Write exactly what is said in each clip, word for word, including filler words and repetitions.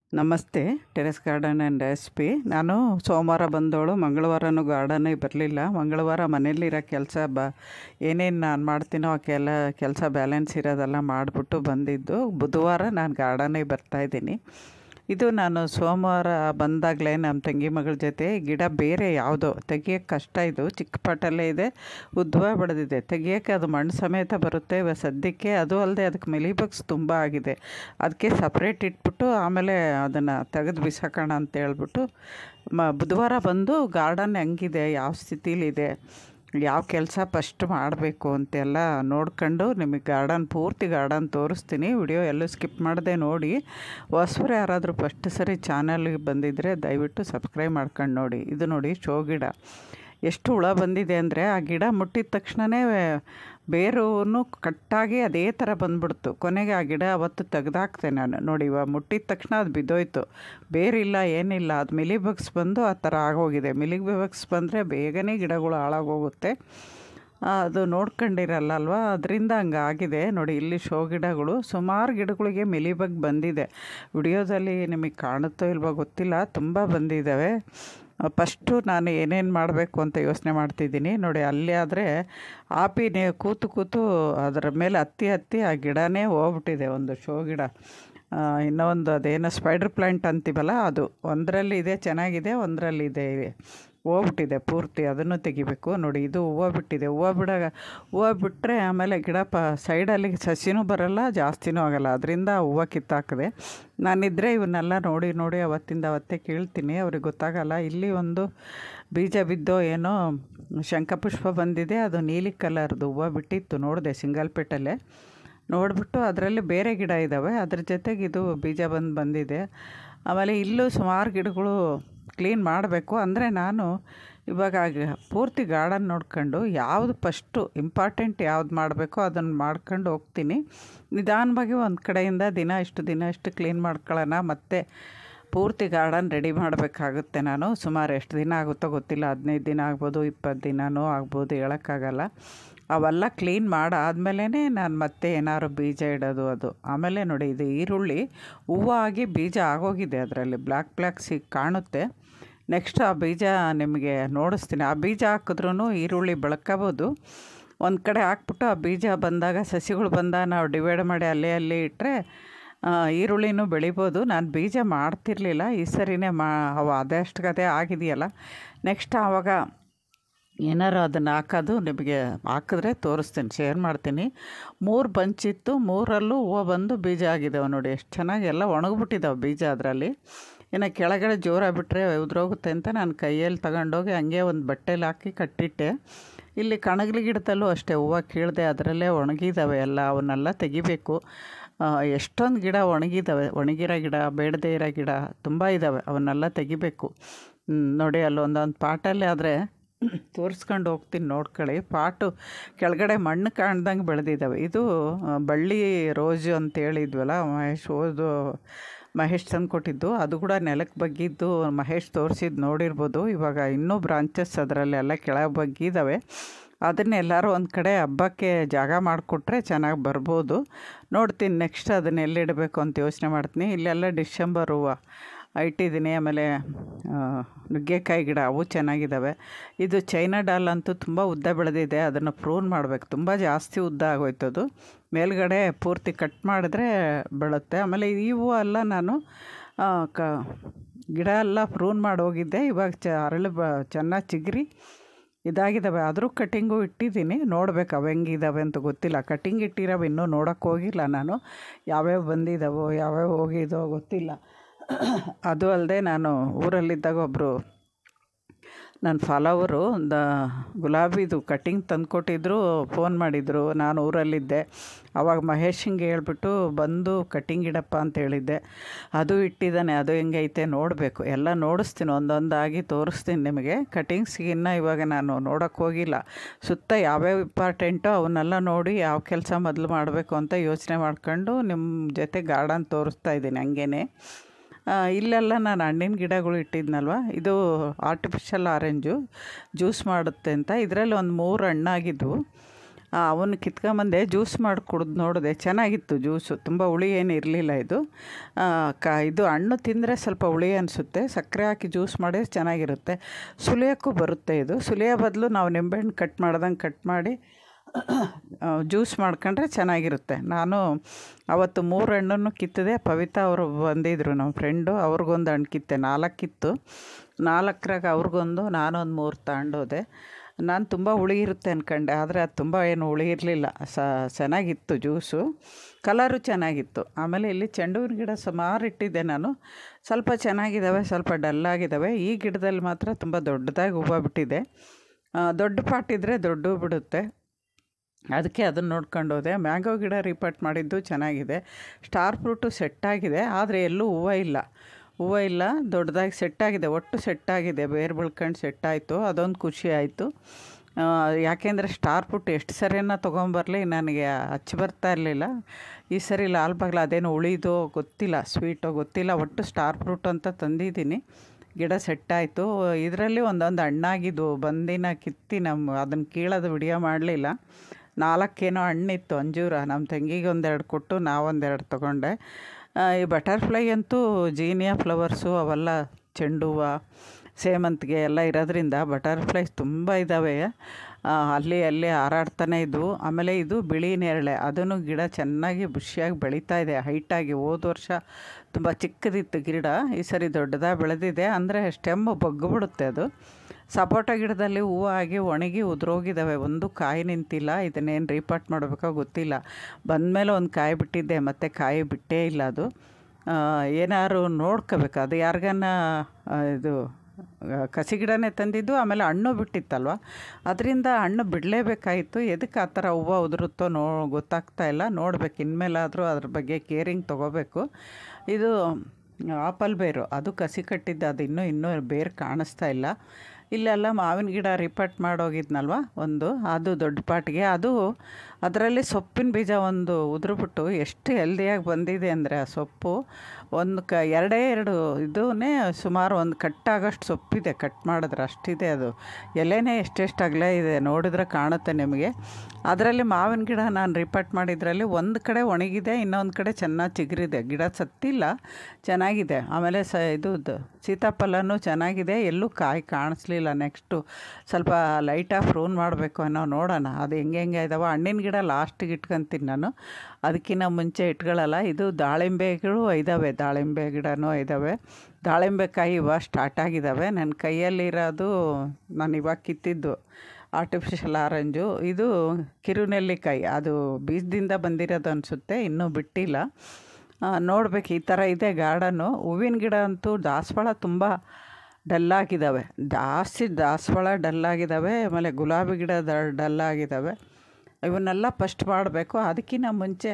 ನಮಸ್ತೆ. Terrace garden and recipe. ನಾನು ಸೋಮವಾರ ಬಂದವಳು, ಮಂಗಳವಾರನೂ ಗಾರ್ಡನಿಗೆ ಬರಲಿಲ್ಲ. ಮಂಗಳವಾರ ಮನೇಲಿರೋ ಕೆಲಸ ಬ ಏನೇನು ನಾನು ಮಾಡ್ತೀನೋ ಆ ಕೆಲ ಕೆಲಸ ಬ್ಯಾಲೆನ್ಸ್ ಇರೋದೆಲ್ಲ ಮಾಡಿಬಿಟ್ಟು ಬಂದಿದ್ದು. ಬುಧವಾರ ನಾನು ಗಾರ್ಡನಿಗೆ ಬರ್ತಾಯಿದ್ದೀನಿ. ಇದು ನಾನು ಸೋಮವಾರ ಬಂದಾಗಲೇ ನಮ್ಮ ತಂಗಿ ಮಗಳ ಜೊತೆ ಗಿಡ ಬೇರೆ ಯಾವುದೋ ತೆಗಿಯೋಕ್ಕೆ ಕಷ್ಟ, ಇದು ಚಿಕ್ಕ ಪಾಟಲ್ಲೇ ಇದೆ, ಉದ್ವ ಬೆಳೆದಿದೆ, ತೆಗಿಯೋಕ್ಕೆ ಅದು ಮಣ್ಣು ಸಮೇತ ಬರುತ್ತೆ. ಇವಾಗ ಸದ್ಯಕ್ಕೆ ಅದು ಅಲ್ಲದೆ ಅದಕ್ಕೆ ಮಿಲಿಬಗ್ಸ್ ತುಂಬ ಆಗಿದೆ. ಅದಕ್ಕೆ ಸಪ್ರೇಟ್ ಇಟ್ಬಿಟ್ಟು ಆಮೇಲೆ ಅದನ್ನು ತೆಗೆದು ಬಿಸಾಕೋಣ ಅಂತ ಹೇಳ್ಬಿಟ್ಟು ಮ ಬುಧವಾರ ಬಂದು ಗಾರ್ಡನ್ ಹೆಂಗಿದೆ, ಯಾವ ಸ್ಥಿತಿಲಿದೆ, ಯಾವ ಕೆಲಸ ಫಸ್ಟ್ ಮಾಡಬೇಕು ಅಂತೆಲ್ಲ ನೋಡ್ಕೊಂಡು ನಿಮಗೆ ಗಾರ್ಡನ್ ಪೂರ್ತಿ ಗಾರ್ಡನ್ ತೋರಿಸ್ತೀನಿ. ವಿಡಿಯೋ ಎಲ್ಲೂ ಸ್ಕಿಪ್ ಮಾಡದೆ ನೋಡಿ. ಹೊಸಬ್ರು ಯಾರಾದರೂ ಫಸ್ಟ್ ಸರಿ ಚಾನಲ್ಗೆ ಬಂದಿದ್ದರೆ ದಯವಿಟ್ಟು ಸಬ್ಸ್ಕ್ರೈಬ್ ಮಾಡ್ಕೊಂಡು ನೋಡಿ. ಇದು ನೋಡಿ ಶೋ ಗಿಡ ಎಷ್ಟು ಹುಳ ಬಂದಿದೆ ಅಂದರೆ, ಆ ಗಿಡ ಮುಟ್ಟಿದ ತಕ್ಷಣವೇ ಬೇರೂ ಕಟ್ಟಾಗಿ ಅದೇ ಥರ ಬಂದ್ಬಿಡ್ತು. ಕೊನೆಗೆ ಆ ಗಿಡ ಅವತ್ತು ತೆಗ್ದಾಕ್ತೆ ನಾನು. ನೋಡಿ ಇವಾಗ ಮುಟ್ಟಿದ ತಕ್ಷಣ ಅದು ಬಿದ್ದೋಯ್ತು, ಬೇರಿಲ್ಲ ಏನಿಲ್ಲ. ಅದು ಮಿಲಿಬಗ್ಸ್ ಬಂದು ಆ ಥರ ಆಗೋಗಿದೆ. ಮಿಲಿಬಗ್ಸ್ ಬಂದರೆ ಬೇಗನೆ ಗಿಡಗಳು ಹಾಳಾಗೋಗುತ್ತೆ. ಅದು ನೋಡ್ಕೊಂಡಿರಲ್ಲ ಅಲ್ವಾ, ಅದರಿಂದ ಹಂಗೆ ಆಗಿದೆ. ನೋಡಿ ಇಲ್ಲಿ ಶೋ ಗಿಡಗಳು, ಸುಮಾರು ಗಿಡಗಳಿಗೆ ಮಿಲಿಬಗ್ ಬಂದಿದೆ. ವಿಡಿಯೋದಲ್ಲಿ ನಿಮಗೆ ಕಾಣುತ್ತೋ ಇಲ್ವೋ ಗೊತ್ತಿಲ್ಲ, ತುಂಬ ಬಂದಿದ್ದಾವೆ. ಫಸ್ಟು ನಾನು ಏನೇನು ಮಾಡಬೇಕು ಅಂತ ಯೋಚನೆ ಮಾಡ್ತಿದ್ದೀನಿ. ನೋಡಿ ಅಲ್ಲಿ ಆದರೆ ಆಪಿನೇ ಕೂತು ಕೂತು ಅದರ ಮೇಲೆ ಹತ್ತಿ ಹತ್ತಿ ಆ ಗಿಡನೇ ಹೋಗ್ಬಿಟ್ಟಿದೆ. ಒಂದು ಶೋ ಗಿಡ, ಇನ್ನೊಂದು ಅದೇನೋ ಸ್ಪೈಡರ್ ಪ್ಲ್ಯಾಂಟ್ ಅಂತೀವಲ್ಲ ಅದು, ಒಂದರಲ್ಲಿ ಇದೆ ಚೆನ್ನಾಗಿದೆ, ಒಂದರಲ್ಲಿ ಇದೆ ಹೋಗ್ಬಿಟ್ಟಿದೆ ಪೂರ್ತಿ. ಅದನ್ನು ತೆಗಿಬೇಕು. ನೋಡಿ ಇದು ಹೂವು ಬಿಟ್ಟಿದೆ. ಹೂವು ಬಿಡ ಹೂವು ಬಿಟ್ಟರೆ ಆಮೇಲೆ ಗಿಡ ಪ ಸೈಡಲ್ಲಿ ಸಸಿನೂ ಬರೋಲ್ಲ, ಜಾಸ್ತಿನೂ ಆಗೋಲ್ಲ. ಅದರಿಂದ ಹೂವು ಕಿತ್ತಾಕಿದೆ. ನಾನಿದ್ದರೆ ಇವನ್ನೆಲ್ಲ ನೋಡಿ ನೋಡಿ ಅವತ್ತಿಂದ ಅವತ್ತೇ ಕೇಳ್ತೀನಿ, ಅವ್ರಿಗೆ ಗೊತ್ತಾಗಲ್ಲ. ಇಲ್ಲಿ ಒಂದು ಬೀಜ ಬಿದ್ದೋ ಏನೋ ಶಂಖಪುಷ್ಪ ಬಂದಿದೆ, ಅದು ನೀಲಿ ಕಲರ್ದು ಹೂವು ಬಿಟ್ಟಿತ್ತು. ನೋಡಿದೆ ಸಿಂಗಲ್ ಪೇಟಲ್ಲೇ ನೋಡಿಬಿಟ್ಟು, ಅದರಲ್ಲಿ ಬೇರೆ ಗಿಡ ಇದ್ದಾವೆ, ಅದ್ರ ಜೊತೆಗೆ ಇದು ಬೀಜ ಬಂದು ಬಂದಿದೆ. ಆಮೇಲೆ ಇಲ್ಲೂ ಸುಮಾರು ಗಿಡಗಳು ಕ್ಲೀನ್ ಮಾಡಬೇಕು. ಅಂದರೆ ನಾನು ಇವಾಗ ಪೂರ್ತಿ ಗಾರ್ಡನ್ ನೋಡ್ಕೊಂಡು ಯಾವುದು ಫಸ್ಟು ಇಂಪಾರ್ಟೆಂಟ್ ಯಾವ್ದು ಮಾಡಬೇಕೋ ಅದನ್ನು ಮಾಡ್ಕೊಂಡು ಹೋಗ್ತೀನಿ. ನಿಧಾನವಾಗಿ ಒಂದು ಕಡೆಯಿಂದ ದಿನ ಇಷ್ಟು ದಿನ ಇಷ್ಟು ಕ್ಲೀನ್ ಮಾಡ್ಕೊಳ್ಳೋಣ, ಮತ್ತು ಪೂರ್ತಿ ಗಾರ್ಡನ್ ರೆಡಿ ಮಾಡಬೇಕಾಗುತ್ತೆ. ನಾನು ಸುಮಾರು ಎಷ್ಟು ದಿನ ಆಗುತ್ತೋ ಗೊತ್ತಿಲ್ಲ, ಹದಿನೈದು ದಿನ ಆಗ್ಬೋದು, ಇಪ್ಪತ್ತು ದಿನವೂ ಆಗ್ಬೋದು, ಹೇಳೋಕ್ಕಾಗಲ್ಲ. ಅವೆಲ್ಲ ಕ್ಲೀನ್ ಮಾಡಾದ್ಮೇಲೆ ನಾನು ಮತ್ತೆ ಏನಾದ್ರು ಬೀಜ ಇಡೋದು ಅದು. ಆಮೇಲೆ ನೋಡಿ ಇದು ಈರುಳ್ಳಿ ಹೂವು ಆಗಿ ಬೀಜ ಆಗೋಗಿದೆ, ಅದರಲ್ಲಿ ಬ್ಲ್ಯಾಕ್ ಬ್ಲ್ಯಾಕ್ ಸಿಗ್ ಕಾಣುತ್ತೆ. ನೆಕ್ಸ್ಟ್ ಆ ಬೀಜ ನಿಮಗೆ ನೋಡಿಸ್ತೀನಿ. ಆ ಬೀಜ ಹಾಕಿದ್ರೂ ಈರುಳ್ಳಿ ಬೆಳ್ಕೋಬೋದು. ಒಂದು ಕಡೆ ಹಾಕ್ಬಿಟ್ಟು ಆ ಬೀಜ ಬಂದಾಗ, ಸಸಿಗಳು ಬಂದಾಗ ನಾವು ಡಿವೈಡ್ ಮಾಡಿ ಅಲ್ಲೇ ಅಲ್ಲೇ ಇಟ್ಟರೆ ಈರುಳ್ಳಿನೂ ಬೆಳಿಬೋದು. ನಾನು ಬೀಜ ಮಾಡ್ತಿರ್ಲಿಲ್ಲ, ಈ ಸರಿನೇ ಮಾ ಅವು ಅದಷ್ಟಕ್ಕದೇ ಆಗಿದೆಯಲ್ಲ. ನೆಕ್ಸ್ಟ್ ಆವಾಗ ಏನಾರು ಅದನ್ನು ಹಾಕೋದು ನಿಮಗೆ ಹಾಕಿದ್ರೆ ತೋರಿಸ್ತೀನಿ, ಶೇರ್ ಮಾಡ್ತೀನಿ. ಮೂರು ಬಂಚಿತ್ತು, ಮೂರಲ್ಲೂ ಹೂವು ಬಂದು ಬೀಜ ಆಗಿದ್ದಾವೆ. ನೋಡಿ ಎಷ್ಟು ಚೆನ್ನಾಗಿ ಎಲ್ಲ ಒಣಗಿಬಿಟ್ಟಿದ್ದಾವೆ ಬೀಜ ಅದರಲ್ಲಿ. ಇನ್ನು ಕೆಳಗಡೆ ಜೋರಾಗಿ ಬಿಟ್ಟರೆ ಉದುರೋಗುತ್ತೆ ಅಂತ ನಾನು ಕೈಯಲ್ಲಿ ತಗೊಂಡೋಗಿ ಹಂಗೆ ಒಂದು ಬಟ್ಟೆಲಿ ಹಾಕಿ ಕಟ್ಟಿಟ್ಟೆ. ಇಲ್ಲಿ ಕಣಗಿಲಿ ಗಿಡದಲ್ಲೂ ಅಷ್ಟೇ ಹೂವು ಕೀಳದೆ ಅದರಲ್ಲೇ ಒಣಗಿದ್ದಾವೆ ಎಲ್ಲ, ಅವನ್ನೆಲ್ಲ ತೆಗಿಬೇಕು. ಎಷ್ಟೊಂದು ಗಿಡ ಒಣಗಿದ್ದಾವೆ, ಒಣಗಿರೋ ಗಿಡ, ಬೇಡದೇ ಇರೋ ಗಿಡ ತುಂಬ ಇದ್ದಾವೆ, ಅವನ್ನೆಲ್ಲ ತೆಗಿಬೇಕು. ನೋಡಿ ಅಲ್ಲೊಂದೊಂದು ಪಾಟಲ್ಲಿ ಆದರೆ ತೋರಿಸ್ಕೊಂಡು ಹೋಗ್ತೀನಿ, ನೋಡ್ಕೊಳ್ಳಿ. ಪಾಟು ಕೆಳಗಡೆ ಮಣ್ಣು ಕಾಣ್ದಂಗೆ ಬೆಳೆದಿದ್ದಾವೆ. ಇದು ಬಳ್ಳಿ ರೋಜು ಅಂತ ಹೇಳಿದ್ವಲ್ಲ, ಮಹೇಶ್ ಓದು ಮಹೇಶ್ ತಂದು ಕೊಟ್ಟಿದ್ದು, ಅದು ಕೂಡ ನೆಲಕ್ಕೆ ಬಗ್ಗಿದ್ದು ಮಹೇಶ್ ತೋರಿಸಿದ್ದು ನೋಡಿರ್ಬೋದು. ಇವಾಗ ಇನ್ನೂ ಬ್ರಾಂಚಸ್ ಅದರಲ್ಲೆಲ್ಲ ಕೆಳಗೆ ಬಗ್ಗಿದ್ದಾವೆ. ಅದನ್ನೆಲ್ಲರೂ ಒಂದು ಕಡೆ ಹಬ್ಬಕ್ಕೆ ಜಾಗ ಮಾಡಿಕೊಟ್ರೆ ಚೆನ್ನಾಗಿ ಬರ್ಬೋದು. ನೋಡ್ತೀನಿ ನೆಕ್ಸ್ಟ್ ಅದನ್ನ ಎಲ್ಲಿಡಬೇಕು ಅಂತ ಯೋಚನೆ ಮಾಡ್ತೀನಿ. ಇಲ್ಲೆಲ್ಲ ಡಿಸೆಂಬರ್ ಹೂವು ಇಟ್ಟಿದ್ದೀನಿ. ಆಮೇಲೆ ನುಗ್ಗೆಕಾಯಿ ಗಿಡ ಅವು ಚೆನ್ನಾಗಿದ್ದಾವೆ. ಇದು ಚೈನಾ ಡಾಲ್ ಅಂತೂ ತುಂಬ ಉದ್ದ ಬೆಳೆದಿದೆ, ಅದನ್ನು ಪ್ರೂನ್ ಮಾಡಬೇಕು. ತುಂಬ ಜಾಸ್ತಿ ಉದ್ದ ಆಗೋಯ್ತದು, ಮೇಲ್ಗಡೆ ಪೂರ್ತಿ ಕಟ್ ಮಾಡಿದ್ರೆ ಬೆಳುತ್ತೆ. ಆಮೇಲೆ ಈ ಹೂವು ಎಲ್ಲ ನಾನು ಕ ಗಿಡ ಎಲ್ಲ ಪ್ರೂನ್ ಮಾಡಿ ಹೋಗಿದ್ದೆ. ಇವಾಗ ಚ ಅರಳು ಬ ಚೆನ್ನಾಗಿ ಚಿಗುರಿ ಇದಾಗಿದ್ದಾವೆ. ಆದರೂ ಕಟ್ಟಿಂಗು ಇಟ್ಟಿದ್ದೀನಿ, ನೋಡ್ಬೇಕು ಅವು ಹೆಂಗಿದ್ದಾವೆ ಅಂತ ಗೊತ್ತಿಲ್ಲ. ಕಟ್ಟಿಂಗ್ ಇಟ್ಟಿರೋ ಇನ್ನೂ ನೋಡೋಕ್ಕೆ ಹೋಗಿಲ್ಲ ನಾನು, ಯಾವ್ಯಾವ ಬಂದಿದ್ದಾವೋ ಯಾವ್ಯಾವ ಹೋಗಿದ್ದೋ ಗೊತ್ತಿಲ್ಲ. ಅದು ಅಲ್ಲದೆ ನಾನು ಊರಲ್ಲಿದ್ದಾಗ ಒಬ್ಬರು ನನ್ನ ಫಾಲೋವರು ಒಂದು ಗುಲಾಬಿದು ಕಟ್ಟಿಂಗ್ ತಂದು ಕೊಟ್ಟಿದ್ದರು, ಫೋನ್ ಮಾಡಿದರು. ನಾನು ಊರಲ್ಲಿದ್ದೆ, ಆವಾಗ ಮಹೇಶಂಗೆ ಹೇಳ್ಬಿಟ್ಟು ಬಂದು ಕಟ್ಟಿಂಗ್ ಇಡಪ್ಪ ಅಂತ ಹೇಳಿದ್ದೆ. ಅದು ಇಟ್ಟಿದ್ದಾನೆ, ಅದು ಹೆಂಗೈತೆ ನೋಡಬೇಕು. ಎಲ್ಲ ನೋಡಿಸ್ತೀನಿ, ಒಂದೊಂದಾಗಿ ತೋರಿಸ್ತೀನಿ ನಿಮಗೆ. ಕಟ್ಟಿಂಗ್ಸ್ಗಿನ್ನ ಇವಾಗ ನಾನು ನೋಡೋಕ್ಕೆ ಹೋಗಿಲ್ಲ. ಸುತ್ತ ಯಾವ್ಯಾವ ಇಂಪಾರ್ಟೆಂಟೋ ಅವನ್ನೆಲ್ಲ ನೋಡಿ ಯಾವ ಕೆಲಸ ಮೊದಲು ಮಾಡಬೇಕು ಅಂತ ಯೋಚನೆ ಮಾಡ್ಕೊಂಡು ನಿಮ್ಮ ಜೊತೆ ಗಾರ್ಡನ್ ತೋರಿಸ್ತಾ ಇದ್ದೀನಿ ಹಂಗೇ. ಇಲ್ಲೆಲ್ಲ ನಾನು ಹಣ್ಣಿನ ಗಿಡಗಳು ಇಟ್ಟಿದ್ನಲ್ವ, ಇದು ಆರ್ಟಿಫಿಷಿಯಲ್ ಆರೆಂಜು ಜ್ಯೂಸ್ ಮಾಡುತ್ತೆ ಅಂತ. ಇದರಲ್ಲಿ ಒಂದು ಮೂರು ಹಣ್ಣಾಗಿದ್ವು. ಅವನು ಕಿತ್ಕೊಂಬಂದೆ ಜ್ಯೂಸ್ ಮಾಡಿ ಕುಡ್ದು ನೋಡಿದೆ, ಚೆನ್ನಾಗಿತ್ತು ಜ್ಯೂಸು, ತುಂಬ ಹುಳಿ ಏನು ಇರಲಿಲ್ಲ ಇದು. ಕ ಇದು ಹಣ್ಣು ತಿಂದರೆ ಸ್ವಲ್ಪ ಹುಳಿ ಅನಿಸುತ್ತೆ, ಸಕ್ಕರೆ ಹಾಕಿ ಜ್ಯೂಸ್ ಮಾಡಿದ್ರೆ ಚೆನ್ನಾಗಿರುತ್ತೆ, ಸುಲಿಯೋಕ್ಕೂ ಬರುತ್ತೆ. ಇದು ಸುಲಿಯೋ ಬದಲು ನಾವು ನಿಂಬೆಹಣ್ಣು ಕಟ್ ಮಾಡ್ದಂಗೆ ಕಟ್ ಮಾಡಿ ಜ್ಯೂಸ್ ಮಾಡ್ಕೊಂಡ್ರೆ ಚೆನ್ನಾಗಿರುತ್ತೆ. ನಾನು ಅವತ್ತು ಮೂರು ಹಣ್ಣನ್ನು ಕಿತ್ತಿದೆ. ಪವಿತ್ರ ಅವರು ಬಂದಿದ್ದರು, ನಮ್ಮ ಫ್ರೆಂಡು, ಅವ್ರಿಗೊಂದು ಹಣ್ಣು ಕಿತ್ತೆ, ನಾಲ್ಕಿತ್ತು. ನಾಲ್ಕರಾಗ ಅವ್ರಿಗೊಂದು, ನಾನೊಂದು ಮೂರು ತಗೊಂಡೋದೆ. ನಾನು ತುಂಬ ಹುಳಿ ಇರುತ್ತೆ ಅಂದ್ಕೊಂಡೆ, ಆದರೆ ಅದು ತುಂಬ ಏನು ಹುಳಿ ಇರಲಿಲ್ಲ, ಸ ಚೆನ್ನಾಗಿತ್ತು ಜ್ಯೂಸು, ಕಲರು ಚೆನ್ನಾಗಿತ್ತು. ಆಮೇಲೆ ಇಲ್ಲಿ ಚೆಂಡು ಹೂವಿನ ಗಿಡ ಸುಮಾರು ಇಟ್ಟಿದ್ದೆ ನಾನು, ಸ್ವಲ್ಪ ಚೆನ್ನಾಗಿದ್ದಾವೆ, ಸ್ವಲ್ಪ ಡಲ್ಲಾಗಿದ್ದಾವೆ. ಈ ಗಿಡದಲ್ಲಿ ಮಾತ್ರ ತುಂಬ ದೊಡ್ಡದಾಗಿ ಹೂವು ಬಿಟ್ಟಿದೆ. ದೊಡ್ಡ ಪಾಟ್ ಇದ್ದರೆ ದೊಡ್ಡ ಹೂ ಬಿಡುತ್ತೆ, ಅದಕ್ಕೆ ಅದನ್ನು ನೋಡ್ಕೊಂಡು ಹೋದೆ. ಮ್ಯಾಂಗೋ ಗಿಡ ರೀಪಾಟ್ ಮಾಡಿದ್ದು ಚೆನ್ನಾಗಿದೆ, ಸ್ಟಾರ್ ಫ್ರೂಟು ಸೆಟ್ಟಾಗಿದೆ, ಆದರೆ ಎಲ್ಲೂ ಹೂವು ಇಲ್ಲ, ಹೂವು ಇಲ್ಲ, ದೊಡ್ಡದಾಗಿ ಸೆಟ್ಟಾಗಿದೆ, ಒಟ್ಟು ಸೆಟ್ಟಾಗಿದೆ, ಬೇರು ಬೆಳ್ಕೊಂಡು ಸೆಟ್ಟಾಯಿತು, ಅದೊಂದು ಖುಷಿ ಆಯಿತು. ಯಾಕೆಂದರೆ ಸ್ಟಾರ್ ಫ್ರೂಟ್ ಎಷ್ಟು ಸರಿನ ತೊಗೊಂಬರಲಿ ನನಗೆ ಹಚ್ಚಿ ಬರ್ತಾ ಇರಲಿಲ್ಲ. ಈ ಸರಿ ಲಾಲ್ಬಾಗ್ಲ ಅದೇನು ಉಳಿದೋ ಗೊತ್ತಿಲ್ಲ, ಸ್ವೀಟೋ ಗೊತ್ತಿಲ್ಲ, ಒಟ್ಟು ಸ್ಟಾರ್ ಫ್ರೂಟ್ ಅಂತ ತಂದಿದ್ದೀನಿ. ಗಿಡ ಸೆಟ್ಟಾಯಿತು. ಇದರಲ್ಲಿ ಒಂದೊಂದು ಹಣ್ಣಾಗಿದ್ದು ಬಂದಿನ ಕಿತ್ತಿ ನಮ್ಮ ಅದನ್ನು ಕೀಳೋದು ವಿಡಿಯೋ ಮಾಡಲಿಲ್ಲ. ನಾಲ್ಕೇನೋ ಹಣ್ಣಿತ್ತು ಅಂಜೂರ, ನಮ್ಮ ತಂಗಿಗೆ ಒಂದೆರಡು ಕೊಟ್ಟು ನಾವೊಂದೆರಡು ತೊಗೊಂಡೆ. ಈ ಬಟರ್ಫ್ಲೈ ಅಂತೂ ಜೀನಿಯಾ ಫ್ಲವರ್ಸು ಅವೆಲ್ಲ ಚೆಂಡು ಹೂವು, ಸೇವಂತಿಗೆ ಎಲ್ಲ ಇರೋದ್ರಿಂದ ಬಟರ್ಫ್ಲೈಸ್ ತುಂಬ ಇದ್ದಾವೆ, ಅಲ್ಲಿ ಅಲ್ಲಿ ಹಾರಾಡ್ತಾನೆ ಇದ್ವು. ಆಮೇಲೆ ಇದು ಬಿಳಿ ನೇರಳೆ, ಅದನ್ನು ಗಿಡ ಚೆನ್ನಾಗಿ ಬುಷಿಯಾಗಿ ಬೆಳೀತಾ ಇದೆ, ಹೈಟಾಗಿ. ಹೋದ ವರ್ಷ ತುಂಬ ಚಿಕ್ಕದಿತ್ತು ಗಿಡ, ಈ ಸರಿ ದೊಡ್ಡದಾಗಿ ಬೆಳೆದಿದೆ, ಅಂದರೆ ಸ್ಟೆಮ್ಮು ಬಗ್ಗಿಬಿಡುತ್ತೆ ಅದು. ಸಪೋಟ ಗಿಡದಲ್ಲಿ ಹೂವು ಆಗಿ ಒಣಗಿ ಉದುರೋಗಿದ್ದಾವೆ, ಒಂದು ಕಾಯಿ ನಿಂತಿಲ್ಲ. ಇದನ್ನೇನು ರೀಪಾಟ್ ಮಾಡಬೇಕೋ ಗೊತ್ತಿಲ್ಲ. ಬಂದಮೇಲೆ ಒಂದು ಕಾಯಿ ಬಿಟ್ಟಿದ್ದೆ, ಮತ್ತು ಕಾಯಿ ಬಿಟ್ಟೇ ಇಲ್ಲ. ಅದು ಏನಾದ್ರು ನೋಡ್ಕೋಬೇಕು, ಅದು ಯಾರಿಗನ್ನ ಇದು ಕಸಿ ಗಿಡನೇ ತಂದಿದ್ದು, ಆಮೇಲೆ ಹಣ್ಣು ಬಿಟ್ಟಿತ್ತಲ್ವ, ಅದರಿಂದ ಹಣ್ಣು ಬಿಡಲೇಬೇಕಾಯಿತು. ಎದಕ್ಕೆ ಆ ಥರ ಹೂವು ಉದುರುತ್ತೋ ನೋ ಗೊತ್ತಾಗ್ತಾ ಇಲ್ಲ, ನೋಡ್ಬೇಕು, ಇನ್ಮೇಲಾದರೂ ಅದ್ರ ಬಗ್ಗೆ ಕೇರಿಂಗ್ ತೊಗೋಬೇಕು. ಇದು ಆಪಲ್ ಬೇರು, ಅದು ಕಸಿ ಕಟ್ಟಿದ್ದು, ಅದು ಇನ್ನೂ ಇನ್ನೂ ಬೇರು ಕಾಣಿಸ್ತಾ ಇಲ್ಲ. ಇಲ್ಲೆಲ್ಲ ಮಾವಿನ ಗಿಡ ರಿಪಟ್ ಮಾಡೋಗಿದ್ನಲ್ವ ಒಂದು, ಅದು ದೊಡ್ಡ ಪಾಟಿಗೆ, ಅದು ಅದರಲ್ಲಿ ಸೊಪ್ಪಿನ ಬೀಜ ಒಂದು ಉದುರುಬಿಟ್ಟು ಎಷ್ಟು ಹೆಲ್ದಿಯಾಗಿ ಬಂದಿದೆ ಅಂದರೆ ಆ ಸೊಪ್ಪು ಒಂದು ಕ ಎರಡೇ ಎರಡು ಇದನ್ನೇ ಸುಮಾರು ಒಂದು ಕಟ್ಟಾಗೋಷ್ಟು ಸೊಪ್ಪಿದೆ, ಕಟ್ ಮಾಡಿದ್ರೆ ಅಷ್ಟಿದೆ. ಅದು ಎಲೆನೇ ಎಷ್ಟೆಷ್ಟು ಅಗಲ ಇದೆ, ನೋಡಿದ್ರೆ ಕಾಣುತ್ತೆ ನಿಮಗೆ. ಅದರಲ್ಲಿ ಮಾವಿನ ಗಿಡ ನಾನು ರಿಪಟ್ ಮಾಡಿದ್ರಲ್ಲಿ ಒಂದು ಕಡೆ ಒಣಗಿದೆ, ಇನ್ನೊಂದು ಕಡೆ ಚೆನ್ನಾಗಿ ಚಿಗುರಿದೆ, ಗಿಡ ಸತ್ತಿಲ್ಲ, ಚೆನ್ನಾಗಿದೆ. ಆಮೇಲೆ ಸ ಇದು ಸೀತಾಫಲನೂ ಚೆನ್ನಾಗಿದೆ, ಎಲ್ಲೂ ಕಾಯಿ ಕಾಣಿಸ್ಲಿಲ್ಲ. ನೆಕ್ಸ್ಟು ಸ್ವಲ್ಪ ಲೈಟಾಗಿ ಪ್ರೂನ್ ಮಾಡಬೇಕು ಅನ್ನೋ, ನೋಡೋಣ ಅದು ಹೆಂಗೆ ಹೆಂಗೆ ಇದ್ದಾವೆ. ಹಣ್ಣಿನ ಗಿಡ ಲಾಸ್ಟಿಗೆ ಇಟ್ಕೊತೀನಿ ನಾನು, ಅದಕ್ಕಿಂತ ಮುಂಚೆ ಇಟ್ಕೊಳ್ಳಲ್ಲ. ಇದು ದಾಳಿಂಬೆಗಳು ಇದ್ದಾವೆ, ದಾಳಿಂಬೆ ಗಿಡನೂ ಇದ್ದಾವೆ, ದಾಳಿಂಬೆಕಾಯಿ ಇವಾಗ ಸ್ಟಾರ್ಟ್ ಆಗಿದ್ದಾವೆ. ನನ್ನ ಕೈಯಲ್ಲಿರೋದು ನಾನು ಇವಾಗ ಕಿತ್ತಿದ್ದು ಆರ್ಟಿಫಿಷಿಯಲ್ ಆರೆಂಜು, ಇದು ಕಿರುನೆಲ್ಲಿಕಾಯಿ, ಅದು ಬೀಜದಿಂದ ಬಂದಿರೋದು ಅನಿಸುತ್ತೆ, ಇನ್ನೂ ಬಿಟ್ಟಿಲ್ಲ. ನೋಡ್ಬೇಕು, ಈ ಥರ ಇದೆ ಗಾರ್ಡನ್ನು. ಹೂವಿನ ಗಿಡ ಅಂತೂ ದಾಸವಾಳ ತುಂಬ ಡಲ್ಲಾಗಿದ್ದಾವೆ, ಜಾಸ್ತಿ ದಾಸವಾಳ ಡಲ್ಲಾಗಿದ್ದಾವೆ. ಆಮೇಲೆ ಗುಲಾಬಿ ಗಿಡ ದ ಡಲ್ಲಾಗಿದ್ದಾವೆ. ಇವನ್ನೆಲ್ಲ ಫಸ್ಟ್ ಮಾಡಬೇಕು. ಅದಕ್ಕಿಂತ ಮುಂಚೆ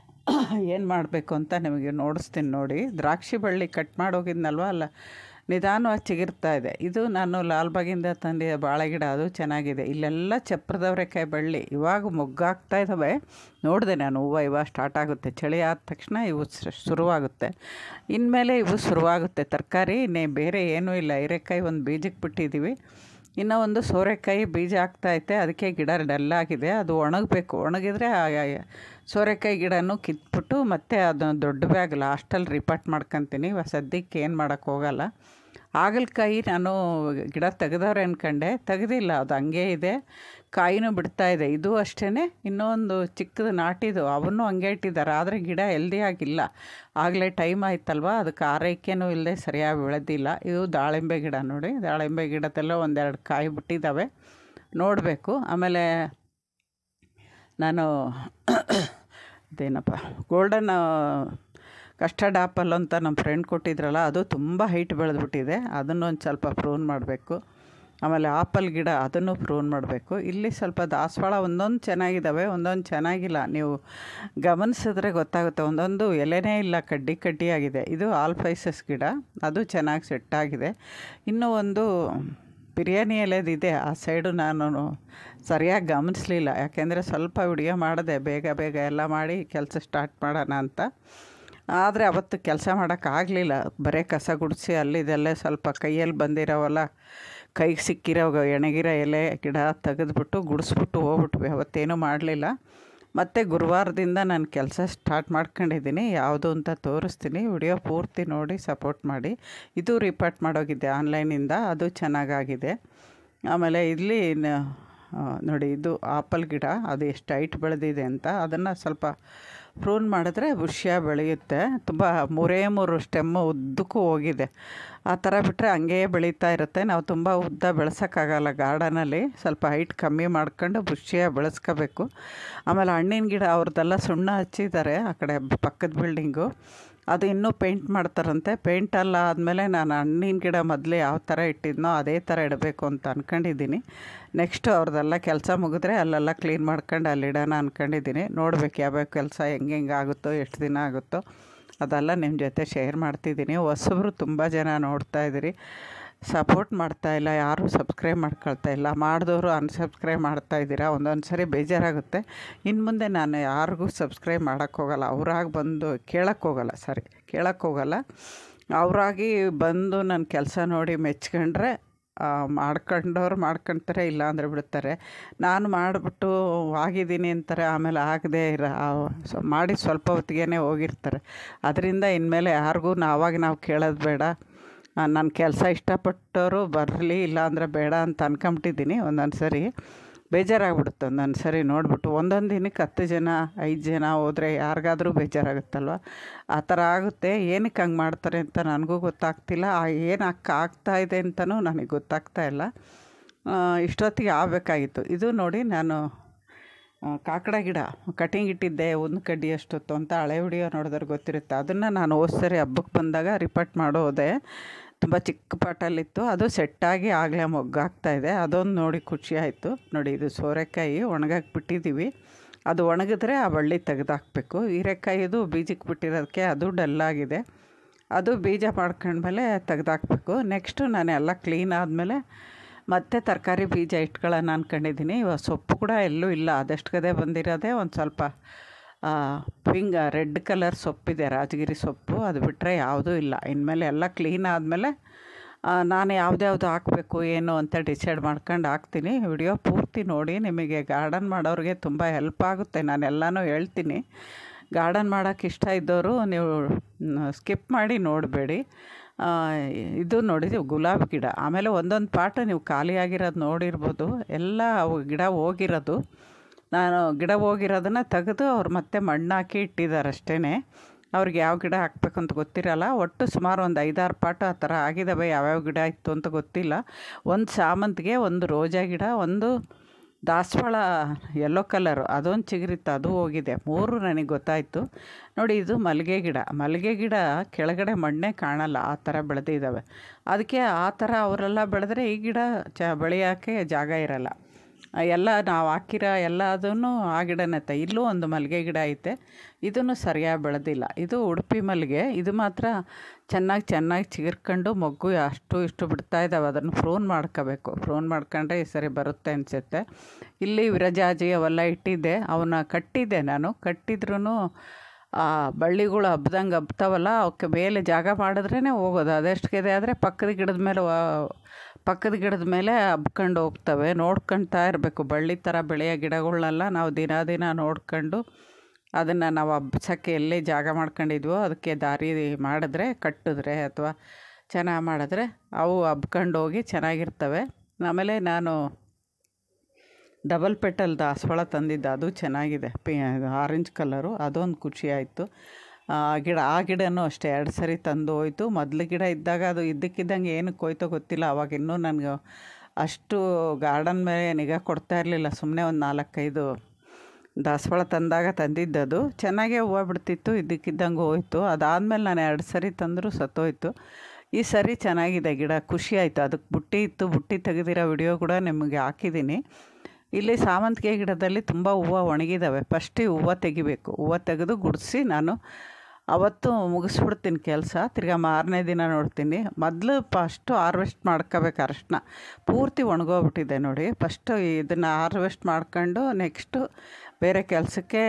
ಏನು ಮಾಡಬೇಕು ಅಂತ ನಿಮಗೆ ನೋಡಿಸ್ತೀನಿ ನೋಡಿ. ದ್ರಾಕ್ಷಿ ಬಳ್ಳಿ ಕಟ್ ಮಾಡೋಗಿದ್ನಲ್ವ, ಅಲ್ಲ ನಿಧಾನವಾಗಿ ಚಿಗುರ್ತಾ ಇದೆ. ಇದು ನಾನು ಲಾಲ್ಬಾಗಿಂದ ತಂದಿದ್ದ ಬಾಳೆ ಗಿಡ, ಅದು ಚೆನ್ನಾಗಿದೆ. ಇಲ್ಲೆಲ್ಲ ಚಪ್ರದವರೆಕಾಯಿ ಬಳ್ಳಿ ಇವಾಗ ಮೊಗ್ಗಾಗ್ತಾ ಇದ್ದಾವೆ, ನೋಡಿದೆ ನಾನು. ಹೂವು ಇವಾಗ ಸ್ಟಾರ್ಟ್ ಆಗುತ್ತೆ, ಚಳಿ ಆದ ತಕ್ಷಣ ಇವು ಶುರುವಾಗುತ್ತೆ. ಇನ್ಮೇಲೆ ಇವು ಶುರುವಾಗುತ್ತೆ ತರಕಾರಿ, ಇನ್ನೇ ಬೇರೆ ಏನೂ ಇಲ್ಲ. ಹೀರೆಕಾಯಿ ಒಂದು ಬೀಜಕ್ಕೆ ಬಿಟ್ಟಿದ್ದೀವಿ, ಇನ್ನೂ ಒಂದು ಸೋರೆಕಾಯಿ ಬೀಜ ಆಗ್ತಾಯಿದೆ, ಅದಕ್ಕೆ ಗಿಡ ಡಲ್ಲಾಗಿದೆ, ಅದು ಒಣಗಬೇಕು. ಒಣಗಿದ್ರೆ ಸೋರೆಕಾಯಿ ಗಿಡನೂ ಕಿತ್ಬಿಟ್ಟು ಮತ್ತೆ ಅದನ್ನು ದೊಡ್ಡ ಬ್ಯಾಗ್ ಲಾಸ್ಟಲ್ಲಿ ರಿಪಟ್ ಮಾಡ್ಕೊತೀನಿ. ಇವಾಗ ಸದ್ಯಕ್ಕೆ ಏನು ಮಾಡೋಕ್ಕೆ ಹೋಗಲ್ಲ. ಹಾಗಲಕಾಯಿ ನಾನು ಗಿಡ ತೆಗೆದವ್ರೆ ಅಂದ್ಕೊಂಡೆ, ತೆಗೆದಿಲ್ಲ, ಅದು ಹಂಗೆ ಇದೆ, ಕಾಯಿನೂ ಬಿಡ್ತಾಯಿದೆ. ಇದು ಅಷ್ಟೇ, ಇನ್ನೊಂದು ಚಿಕ್ಕದು ನಾಟಿದು ಅವನ್ನು ಹಂಗೆ ಇಟ್ಟಿದ್ದಾರೆ, ಆದರೆ ಗಿಡ ಹೆಲ್ದಿಯಾಗಿಲ್ಲ. ಆಗಲೇ ಟೈಮ್ ಆಯ್ತಲ್ವ, ಅದಕ್ಕೆ ಆರೈಕೆನೂ ಇಲ್ಲದೆ ಸರಿಯಾಗಿ ಬೆಳೆದಿಲ್ಲ. ಇದು ದಾಳಿಂಬೆ ಗಿಡ ನೋಡಿ, ದಾಳಿಂಬೆ ಗಿಡದೆಲ್ಲ ಒಂದೆರಡು ಕಾಯಿ ಬಿಟ್ಟಿದ್ದಾವೆ, ನೋಡಬೇಕು. ಆಮೇಲೆ ನಾನು ಅದೇನಪ್ಪ ಗೋಲ್ಡನ್ ಕಸ್ಟರ್ಡ್ ಆ್ಯಪಲ್ ಅಂತ ನಮ್ಮ ಫ್ರೆಂಡ್ ಕೊಟ್ಟಿದ್ರಲ್ಲ, ಅದು ತುಂಬ ಹೈಟ್ ಬೆಳೆದ್ಬಿಟ್ಟಿದೆ, ಅದನ್ನು ಒಂದು ಸ್ವಲ್ಪ ಪ್ರೂನ್ ಮಾಡಬೇಕು. ಆಮೇಲೆ ಆಪಲ್ ಗಿಡ ಅದನ್ನು ಪ್ರೂನ್ ಮಾಡಬೇಕು. ಇಲ್ಲಿ ಸ್ವಲ್ಪ ದಾಸವಾಳ ಒಂದೊಂದು ಚೆನ್ನಾಗಿದ್ದಾವೆ, ಒಂದೊಂದು ಚೆನ್ನಾಗಿಲ್ಲ. ನೀವು ಗಮನಿಸಿದ್ರೆ ಗೊತ್ತಾಗುತ್ತೆ, ಒಂದೊಂದು ಎಲೆನೇ ಇಲ್ಲ, ಕಡ್ಡಿ ಕಡ್ಡಿಯಾಗಿದೆ. ಇದು ಆಲ್ಫೈಸಸ್ ಗಿಡ, ಅದು ಚೆನ್ನಾಗಿ ಸೆಟ್ಟಾಗಿದೆ. ಇನ್ನೂ ಒಂದು ಬಿರಿಯಾನಿ ಎಲೆದಿದೆ ಆ ಸೈಡು, ನಾನು ಸರಿಯಾಗಿ ಗಮನಿಸಲಿಲ್ಲ, ಯಾಕೆಂದರೆ ಸ್ವಲ್ಪ ವಿಡಿಯೋ ಮಾಡಿದೆ, ಬೇಗ ಬೇಗ ಎಲ್ಲ ಮಾಡಿ ಕೆಲಸ ಸ್ಟಾರ್ಟ್ ಮಾಡೋಣ ಅಂತ. ಆದರೆ ಅವತ್ತು ಕೆಲಸ ಮಾಡೋಕ್ಕಾಗಲಿಲ್ಲ, ಬರೀ ಕಸ ಗುಡಿಸಿ ಅಲ್ಲಿದೆಲ್ಲ ಸ್ವಲ್ಪ ಕೈಯಲ್ಲಿ ಬಂದಿರೋವಲ್ಲ ಕೈಗೆ ಸಿಕ್ಕಿರೋ ಎಣಗಿರೋ ಎಲೆ ಗಿಡ ತೆಗೆದ್ಬಿಟ್ಟು ಗುಡಿಸ್ಬಿಟ್ಟು ಹೋಗ್ಬಿಟ್ವಿ. ಅವತ್ತೇನೂ ಮಾಡಲಿಲ್ಲ. ಮತ್ತು ಗುರುವಾರದಿಂದ ನಾನು ಕೆಲಸ ಸ್ಟಾರ್ಟ್ ಮಾಡ್ಕೊಂಡಿದ್ದೀನಿ. ಯಾವುದು ಅಂತ ತೋರಿಸ್ತೀನಿ. ವಿಡಿಯೋ ಪೂರ್ತಿ ನೋಡಿ ಸಪೋರ್ಟ್ ಮಾಡಿ. ಇದು ರಿಪಾರ್ಟ್ ಮಾಡೋಗಿದ್ದೆ ಆನ್ಲೈನಿಂದ, ಅದು ಚೆನ್ನಾಗಾಗಿದೆ. ಆಮೇಲೆ ಇಲ್ಲಿ ನೋಡಿ, ಇದು ಆಪಲ್ ಗಿಡ, ಅದು ಎಷ್ಟು ಹೈಟ್ ಬೆಳೆದಿದೆ ಅಂತ. ಅದನ್ನು ಸ್ವಲ್ಪ ಪ್ರೂನ್ ಮಾಡಿದ್ರೆ ಬುಷ್ಯ ಬೆಳೆಯುತ್ತೆ. ತುಂಬ ಮೂರೇ ಮೂರು ಸ್ಟೆಮ್ಮು ಉದ್ದಕ್ಕೂ ಹೋಗಿದೆ. ಆ ಥರ ಬಿಟ್ಟರೆ ಹಂಗೇ ಬೆಳೀತಾ ಇರುತ್ತೆ. ನಾವು ತುಂಬ ಉದ್ದ ಬೆಳೆಸೋಕ್ಕಾಗಲ್ಲ ಗಾರ್ಡನಲ್ಲಿ. ಸ್ವಲ್ಪ ಹೈಟ್ ಕಮ್ಮಿ ಮಾಡ್ಕೊಂಡು ಬುಷ್ಯ ಬೆಳೆಸ್ಕೋಬೇಕು. ಆಮೇಲೆ ಹಣ್ಣಿನ ಗಿಡ ಅವ್ರದ್ದೆಲ್ಲ ಸುಣ್ಣ ಹಚ್ಚಿದ್ದಾರೆ ಆ ಕಡೆ ಪಕ್ಕದ ಬಿಲ್ಡಿಂಗು. ಅದು ಇನ್ನೂ ಪೇಂಟ್ ಮಾಡ್ತಾರಂತೆ. ಪೇಂಟ್ ಎಲ್ಲ ಆದಮೇಲೆ ನಾನು ಹಣ್ಣಿನ ಗಿಡ ಮೊದಲೇ ಯಾವ ಥರ ಇಟ್ಟಿದ್ನೋ ಅದೇ ಥರ ಇಡಬೇಕು ಅಂತ ಅಂದ್ಕೊಂಡಿದ್ದೀನಿ. ನೆಕ್ಸ್ಟು ಅವ್ರದ್ದೆಲ್ಲ ಕೆಲಸ ಮುಗಿದ್ರೆ ಅಲ್ಲೆಲ್ಲ ಕ್ಲೀನ್ ಮಾಡ್ಕೊಂಡು ಅಲ್ಲಿ ಇಡೋಣ ಅಂದ್ಕೊಂಡಿದ್ದೀನಿ. ನೋಡ್ಬೇಕು ಯಾವ್ಯಾವ ಕೆಲಸ ಹೆಂಗೆ ಹೆಂಗೆ ಆಗುತ್ತೋ, ಎಷ್ಟು ದಿನ ಆಗುತ್ತೋ ಅದೆಲ್ಲ ನಿಮ್ಮ ಜೊತೆ ಶೇರ್ ಮಾಡ್ತಿದ್ದೀನಿ. ಹೊಸಬ್ರು ತುಂಬ ಜನ ನೋಡ್ತಾಯಿದ್ದೀರಿ, ಸಪೋರ್ಟ್ ಮಾಡ್ತಾಯಿಲ್ಲ, ಯಾರೂ ಸಬ್ಸ್ಕ್ರೈಬ್ ಮಾಡ್ಕೊಳ್ತಾ ಇಲ್ಲ. ಮಾಡಿದವರು ಅನ್ಸಬ್ಸ್ಕ್ರೈಬ್ ಮಾಡ್ತಾಯಿದ್ದೀರಾ. ಒಂದೊಂದು ಸರಿ ಬೇಜಾರಾಗುತ್ತೆ. ಇನ್ನು ಮುಂದೆ ನಾನು ಯಾರಿಗೂ ಸಬ್ಸ್ಕ್ರೈಬ್ ಮಾಡೋಕ್ಕೋಗಲ್ಲ. ಅವರಾಗಿ ಬಂದು ಕೇಳೋಕ್ಕೋಗಲ್ಲ ಸಾರಿ ಕೇಳೋಕ್ಕೋಗಲ್ಲ ಅವರಾಗಿ ಬಂದು ನನ್ನ ಕೆಲಸ ನೋಡಿ ಮೆಚ್ಕೊಂಡ್ರೆ ಮಾಡ್ಕೊಂಡವ್ರು ಮಾಡ್ಕೊಳ್ತಾರೆ, ಇಲ್ಲ ಅಂದರೆ ಬಿಡ್ತಾರೆ. ನಾನು ಮಾಡಿಬಿಟ್ಟು ಆಗಿದ್ದೀನಿ ಅಂತಾರೆ, ಆಮೇಲೆ ಆಗದೆ ಇರ ಮಾಡಿ ಸ್ವಲ್ಪ ಹೊತ್ತಿಗೆ ಹೋಗಿರ್ತಾರೆ. ಅದರಿಂದ ಇನ್ಮೇಲೆ ಯಾರಿಗೂ ನಾವಾಗಿ ನಾವು ಕೇಳೋದು ಬೇಡ. ನನ್ನ ಕೆಲಸ ಇಷ್ಟಪಟ್ಟವರು ಬರಲಿ, ಇಲ್ಲಾಂದರೆ ಬೇಡ ಅಂತ ಅನ್ಕೊಂಬಿಟ್ಟಿದ್ದೀನಿ. ಒಂದೊಂದು ಸರಿ ಬೇಜಾರಾಗ್ಬಿಡುತ್ತೆ. ಒಂದೊಂದು ಸರಿ ನೋಡಿಬಿಟ್ಟು ಒಂದೊಂದು ದಿನಕ್ಕೆ ಹತ್ತು ಜನ ಐದು ಜನ ಹೋದರೆ ಯಾರಿಗಾದರೂ ಬೇಜಾರಾಗುತ್ತಲ್ವ. ಆ ಥರ ಆಗುತ್ತೆ. ಏನಕ್ಕೆ ಹಂಗೆ ಮಾಡ್ತಾರೆ ಅಂತ ನನಗೂ ಗೊತ್ತಾಗ್ತಿಲ್ಲ. ಏನು ಅಕ್ಕ ಆಗ್ತಾಯಿದೆ ಅಂತಲೂ ನನಗೆ ಗೊತ್ತಾಗ್ತಾ ಇಲ್ಲ. ಇಷ್ಟೊತ್ತಿಗೆ ಆಗಬೇಕಾಗಿತ್ತು. ಇದು ನೋಡಿ, ನಾನು ಕಾಕಡ ಗಿಡ ಕಟಿಂಗ್ ಇಟ್ಟಿದ್ದೆ ಒಂದು ಕಡ್ಡಿ ಅಷ್ಟೊತ್ತು ಅಂತ ಹಳೆ ವಿಡಿಯೋ ನೋಡಿದ್ರೆ ಗೊತ್ತಿರುತ್ತೆ. ಅದನ್ನು ನಾನು ಹೋದ ಸರಿ ಹಬ್ಬಕ್ಕೆ ಬಂದಾಗ ರಿಪೋರ್ಟ್ ಮಾಡೋದೆ. ತುಂಬ ಚಿಕ್ಕ ಪಾಟಲ್ಲಿತ್ತು. ಅದು ಸೆಟ್ಟಾಗಿ ಆಗಲೇ ಮೊಗ್ಗಾಗ್ತಾಯಿದೆ. ಅದೊಂದು ನೋಡಿ ಖುಷಿ ಆಯಿತು. ನೋಡಿ, ಇದು ಸೋರೆಕಾಯಿ ಒಣಗಕ್ಕೆ ಬಿಟ್ಟಿದ್ದೀವಿ. ಅದು ಒಣಗಿದ್ರೆ ಆ ಬಳ್ಳಿ ತೆಗೆದಾಕಬೇಕು. ಹೀರೆಕಾಯಿದು ಬೀಜಕ್ಕೆ ಬಿಟ್ಟಿರೋದಕ್ಕೆ ಅದು ಡಲ್ಲಾಗಿದೆ. ಅದು ಬೀಜ ಮಾಡ್ಕೊಂಡ್ಮೇಲೆ ತೆಗೆದಾಕಬೇಕು. ನೆಕ್ಸ್ಟು ನಾನು ಎಲ್ಲ ಕ್ಲೀನ್ ಆದಮೇಲೆ ಮತ್ತೆ ತರಕಾರಿ ಬೀಜ ಇಟ್ಕೊಳ್ಳೋಣ ಅಂದ್ಕೊಂಡಿದ್ದೀನಿ. ಇವಾಗ ಸೊಪ್ಪು ಕೂಡ ಎಲ್ಲೂ ಇಲ್ಲ. ಅದಷ್ಟು ಗದೆ ಬಂದಿರೋದೇ ಒಂದು ಸ್ವಲ್ಪ ಪಿಂಕ್ ರೆಡ್ ಕಲರ್ ಸೊಪ್ಪಿದೆ, ರಾಜಗಿರಿ ಸೊಪ್ಪು. ಅದು ಬಿಟ್ಟರೆ ಯಾವುದೂ ಇಲ್ಲ. ಇನ್ಮೇಲೆ ಎಲ್ಲ ಕ್ಲೀನ್ ಆದಮೇಲೆ ನಾನು ಯಾವ್ದ್ಯಾವ್ದು ಹಾಕಬೇಕು ಏನು ಅಂತ ಡಿಸೈಡ್ ಮಾಡ್ಕೊಂಡು ಹಾಕ್ತೀನಿ. ವಿಡಿಯೋ ಪೂರ್ತಿ ನೋಡಿ. ನಿಮಗೆ ಗಾರ್ಡನ್ ಮಾಡೋರಿಗೆ ತುಂಬ ಹೆಲ್ಪ್ ಆಗುತ್ತೆ. ನಾನು ಎಲ್ಲನೂ ಹೇಳ್ತೀನಿ. ಗಾರ್ಡನ್ ಮಾಡೋಕ್ಕೆ ಇಷ್ಟ ಇದ್ದವರು ನೀವು ಸ್ಕಿಪ್ ಮಾಡಿ ನೋಡಬೇಡಿ. ಇದು ನೋಡಿದ್ದೀವಿ ಗುಲಾಬಿ ಗಿಡ. ಆಮೇಲೆ ಒಂದೊಂದು ಪಾಟು ನೀವು ಖಾಲಿಯಾಗಿರೋದು ನೋಡಿರ್ಬೋದು. ಎಲ್ಲ ಗಿಡ ಹೋಗಿರೋದು. ನಾನು ಗಿಡ ಹೋಗಿರೋದನ್ನು ತೆಗೆದು ಅವ್ರು ಮತ್ತೆ ಮಣ್ಣು ಹಾಕಿ ಇಟ್ಟಿದ್ದಾರೆ ಅಷ್ಟೇ. ಅವ್ರಿಗೆ ಯಾವ ಗಿಡ ಹಾಕ್ಬೇಕು ಅಂತ ಗೊತ್ತಿರಲ್ಲ. ಒಟ್ಟು ಸುಮಾರು ಒಂದು ಐದಾರು ಪಾಟು ಆ ಥರ ಆಗಿದ್ದಾವೆ. ಯಾವ್ಯಾವ ಗಿಡ ಇತ್ತು ಅಂತ ಗೊತ್ತಿಲ್ಲ. ಒಂದು ಸಾಮಂತಿಗೆ, ಒಂದು ರೋಜಾ ಗಿಡ, ಒಂದು ದಾಸವಾಳ ಯೆಲ್ಲೋ ಕಲರು, ಅದೊಂದು ಚಿಗುರಿತ್ತು, ಅದು ಹೋಗಿದೆ. ಮೂರು ನನಗೆ ಗೊತ್ತಾಯಿತು. ನೋಡಿ, ಇದು ಮಲ್ಲಿಗೆ ಗಿಡ. ಮಲ್ಲಿಗೆ ಗಿಡ ಕೆಳಗಡೆ ಮಣ್ಣೇ ಕಾಣಲ್ಲ, ಆ ಥರ ಬೆಳೆದಿದ್ದಾವೆ. ಅದಕ್ಕೆ ಆ ಥರ ಅವರೆಲ್ಲ ಬೆಳೆದ್ರೆ ಈ ಗಿಡ ಚ ಬೆಳೆಯೋಕ್ಕೆ ಜಾಗ ಇರಲ್ಲ. ಎಲ್ಲ ನಾವು ಹಾಕಿರೋ ಎಲ್ಲ ಅದನ್ನು ಆ ಗಿಡನೇ. ತ ಇಲ್ಲೂ ಒಂದು ಮಲ್ಲಿಗೆ ಗಿಡ ಐತೆ. ಇದನ್ನು ಸರಿಯಾಗಿ ಬೆಳೆದಿಲ್ಲ. ಇದು ಉಡುಪಿ ಮಲ್ಲಿಗೆ. ಇದು ಮಾತ್ರ ಚೆನ್ನಾಗಿ ಚೆನ್ನಾಗಿ ಚಿಗುರ್ಕೊಂಡು ಮೊಗ್ಗು ಅಷ್ಟು ಇಷ್ಟು ಬಿಡ್ತಾ ಇದ್ದಾವೆ. ಅದನ್ನು ಫ್ರೂನ್ ಮಾಡ್ಕೋಬೇಕು. ಫ್ರೂನ್ ಮಾಡ್ಕೊಂಡ್ರೆ ಈ ಸರಿ ಬರುತ್ತೆ ಅನಿಸುತ್ತೆ. ಇಲ್ಲಿ ವಿರಜಾಜಿ ಅವೆಲ್ಲ ಇಟ್ಟಿದ್ದೆ. ಅವನ್ನ ಕಟ್ಟಿದ್ದೆ ನಾನು. ಕಟ್ಟಿದ್ರೂ ಆ ಬಳ್ಳಿಗಳು ಹಬ್ದಂಗೆ ಹಬ್ತಾವಲ್ಲ, ಅವಕ್ಕೆ ಮೇಲೆ ಜಾಗ ಮಾಡಿದ್ರೇ ಹೋಗೋದು. ಅದೆಷ್ಟಿದೆ ಆದರೆ ಪಕ್ಕದ ಗಿಡದ ಮೇಲೆ ಪಕ್ಕದ ಗಿಡದ ಮೇಲೆ ಹಬ್ಕೊಂಡು ಹೋಗ್ತವೆ. ನೋಡ್ಕೊಳ್ತಾ ಇರಬೇಕು. ಬಳ್ಳಿ ಥರ ಬೆಳೆಯೋ ಗಿಡಗಳನ್ನೆಲ್ಲ ನಾವು ದಿನ ದಿನ ನೋಡ್ಕೊಂಡು ಅದನ್ನು ನಾವು ಹಬ್ಸೋಕ್ಕೆ ಎಲ್ಲೇ ಜಾಗ ಮಾಡ್ಕೊಂಡಿದ್ವೋ ಅದಕ್ಕೆ ದಾರಿ ಮಾಡಿದ್ರೆ, ಕಟ್ಟಿದ್ರೆ ಅಥವಾ ಚೆನ್ನಾಗಿ ಮಾಡಿದ್ರೆ ಅವು ಹಬ್ಕೊಂಡು ಹೋಗಿ ಚೆನ್ನಾಗಿರ್ತವೆ. ಆಮೇಲೆ ನಾನು ಡಬಲ್ ಪೆಟಲ್ ದಾಸವಾಳ ತಂದಿದ್ದೆ. ಅದು ಚೆನ್ನಾಗಿದೆ, ಪಿ ಆರೆಂಜ್ ಕಲರು. ಅದೊಂದು ಖುಷಿ ಆಯಿತು. ಗಿಡ ಆ ಗಿಡನೂ ಅಷ್ಟೇ ಎರಡು ಸರಿ ತಂದು ಹೋಯ್ತು. ಮೊದಲು ಗಿಡ ಇದ್ದಾಗ ಅದು ಇದ್ದಕ್ಕಿದ್ದಂಗೆ ಏನಕ್ಕೆ ಹೋಯ್ತೋ ಗೊತ್ತಿಲ್ಲ. ಅವಾಗ ಇನ್ನೂ ನನಗೆ ಅಷ್ಟು ಗಾರ್ಡನ್ ಮೇಲೆ ನಿಗಾ ಕೊಡ್ತಾ ಇರಲಿಲ್ಲ. ಸುಮ್ಮನೆ ಒಂದು ನಾಲ್ಕೈದು ದಾಸವಾಳ ತಂದಾಗ ತಂದಿದ್ದದು. ಚೆನ್ನಾಗೇ ಹೂವು ಬಿಡ್ತಿತ್ತು, ಇದ್ದಕ್ಕಿದ್ದಂಗೆ ಹೋಯ್ತು. ಅದಾದಮೇಲೆ ನಾನು ಎರಡು ಸರಿ ತಂದರೂ ಸತ್ತೋಯ್ತು. ಈ ಸರಿ ಚೆನ್ನಾಗಿದೆ ಗಿಡ, ಖುಷಿ ಆಯಿತು. ಅದಕ್ಕೆ ಬುಟ್ಟಿ ಇತ್ತು, ಬುಟ್ಟಿ ತೆಗೆದಿರೋ ವಿಡಿಯೋ ಕೂಡ ನಿಮಗೆ ಹಾಕಿದ್ದೀನಿ. ಇಲ್ಲಿ ಸಾವಂತಿಗೆ ಗಿಡದಲ್ಲಿ ತುಂಬ ಹೂವು ಒಣಗಿದ್ದಾವೆ. ಫಸ್ಟಿಗೆ ಹೂವು ತೆಗಿಬೇಕು. ಹೂವು ತೆಗೆದು ಗುಡಿಸಿ ನಾನು ಅವತ್ತು ಮುಗಿಸ್ಬಿಡ್ತೀನಿ ಕೆಲಸ. ತಿರ್ಗಾ ಮಾರನೇ ದಿನ ನೋಡ್ತೀನಿ. ಮೊದಲು ಫಸ್ಟು ಹಾರ್ವೆಸ್ಟ್ ಮಾಡ್ಕೋಬೇಕು. ಅರಶಿನ ಪೂರ್ತಿ ಒಣಗೋಗ್ಬಿಟ್ಟಿದೆ ನೋಡಿ. ಫಸ್ಟು ಇದನ್ನು ಹಾರ್ವೆಸ್ಟ್ ಮಾಡ್ಕೊಂಡು ನೆಕ್ಸ್ಟು ಬೇರೆ ಕೆಲಸಕ್ಕೆ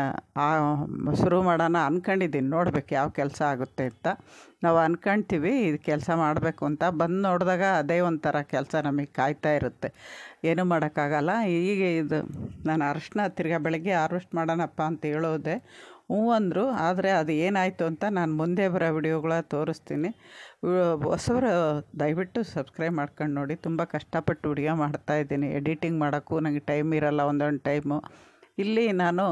ಶುರು ಮಾಡೋಣ ಅಂದ್ಕೊಂಡಿದ್ದೀನಿ. ನೋಡ್ಬೇಕು ಯಾವ ಕೆಲಸ ಆಗುತ್ತೆ ಅಂತ. ನಾವು ಅಂದ್ಕೊಳ್ತೀವಿ ಇದು ಕೆಲಸ ಮಾಡಬೇಕು ಅಂತ, ಬಂದು ನೋಡಿದಾಗ ಅದೇ ಒಂಥರ ಕೆಲಸ ನಮಗೆ ಕಾಯ್ತಾ ಇರುತ್ತೆ, ಏನೂ ಮಾಡೋಕ್ಕಾಗಲ್ಲ. ಈಗ ಇದು ನಾನು ಅರಶಿನ ತಿರ್ಗಾ ಬೆಳಗ್ಗೆ ಹಾರ್ವೆಸ್ಟ್ ಮಾಡೋಣಪ್ಪ ಅಂತ ಹೇಳೋದೆ, ಹ್ಞೂ ಅಂದರು. ಆದರೆ ಅದು ಏನಾಯಿತು ಅಂತ ನಾನು ಮುಂದೆ ಬರೋ ವಿಡಿಯೋಗಳ ತೋರಿಸ್ತೀನಿ. ಹೊಸಬರು ದಯವಿಟ್ಟು ಸಬ್ಸ್ಕ್ರೈಬ್ ಮಾಡ್ಕೊಂಡು ನೋಡಿ. ತುಂಬ ಕಷ್ಟಪಟ್ಟು ವಿಡಿಯೋ ಮಾಡ್ತಾಯಿದ್ದೀನಿ. ಎಡಿಟಿಂಗ್ ಮಾಡೋಕ್ಕೂ ನನಗೆ ಟೈಮ್ ಇರೋಲ್ಲ ಒಂದೊಂದು ಟೈಮು. ಇಲ್ಲಿ ನಾನು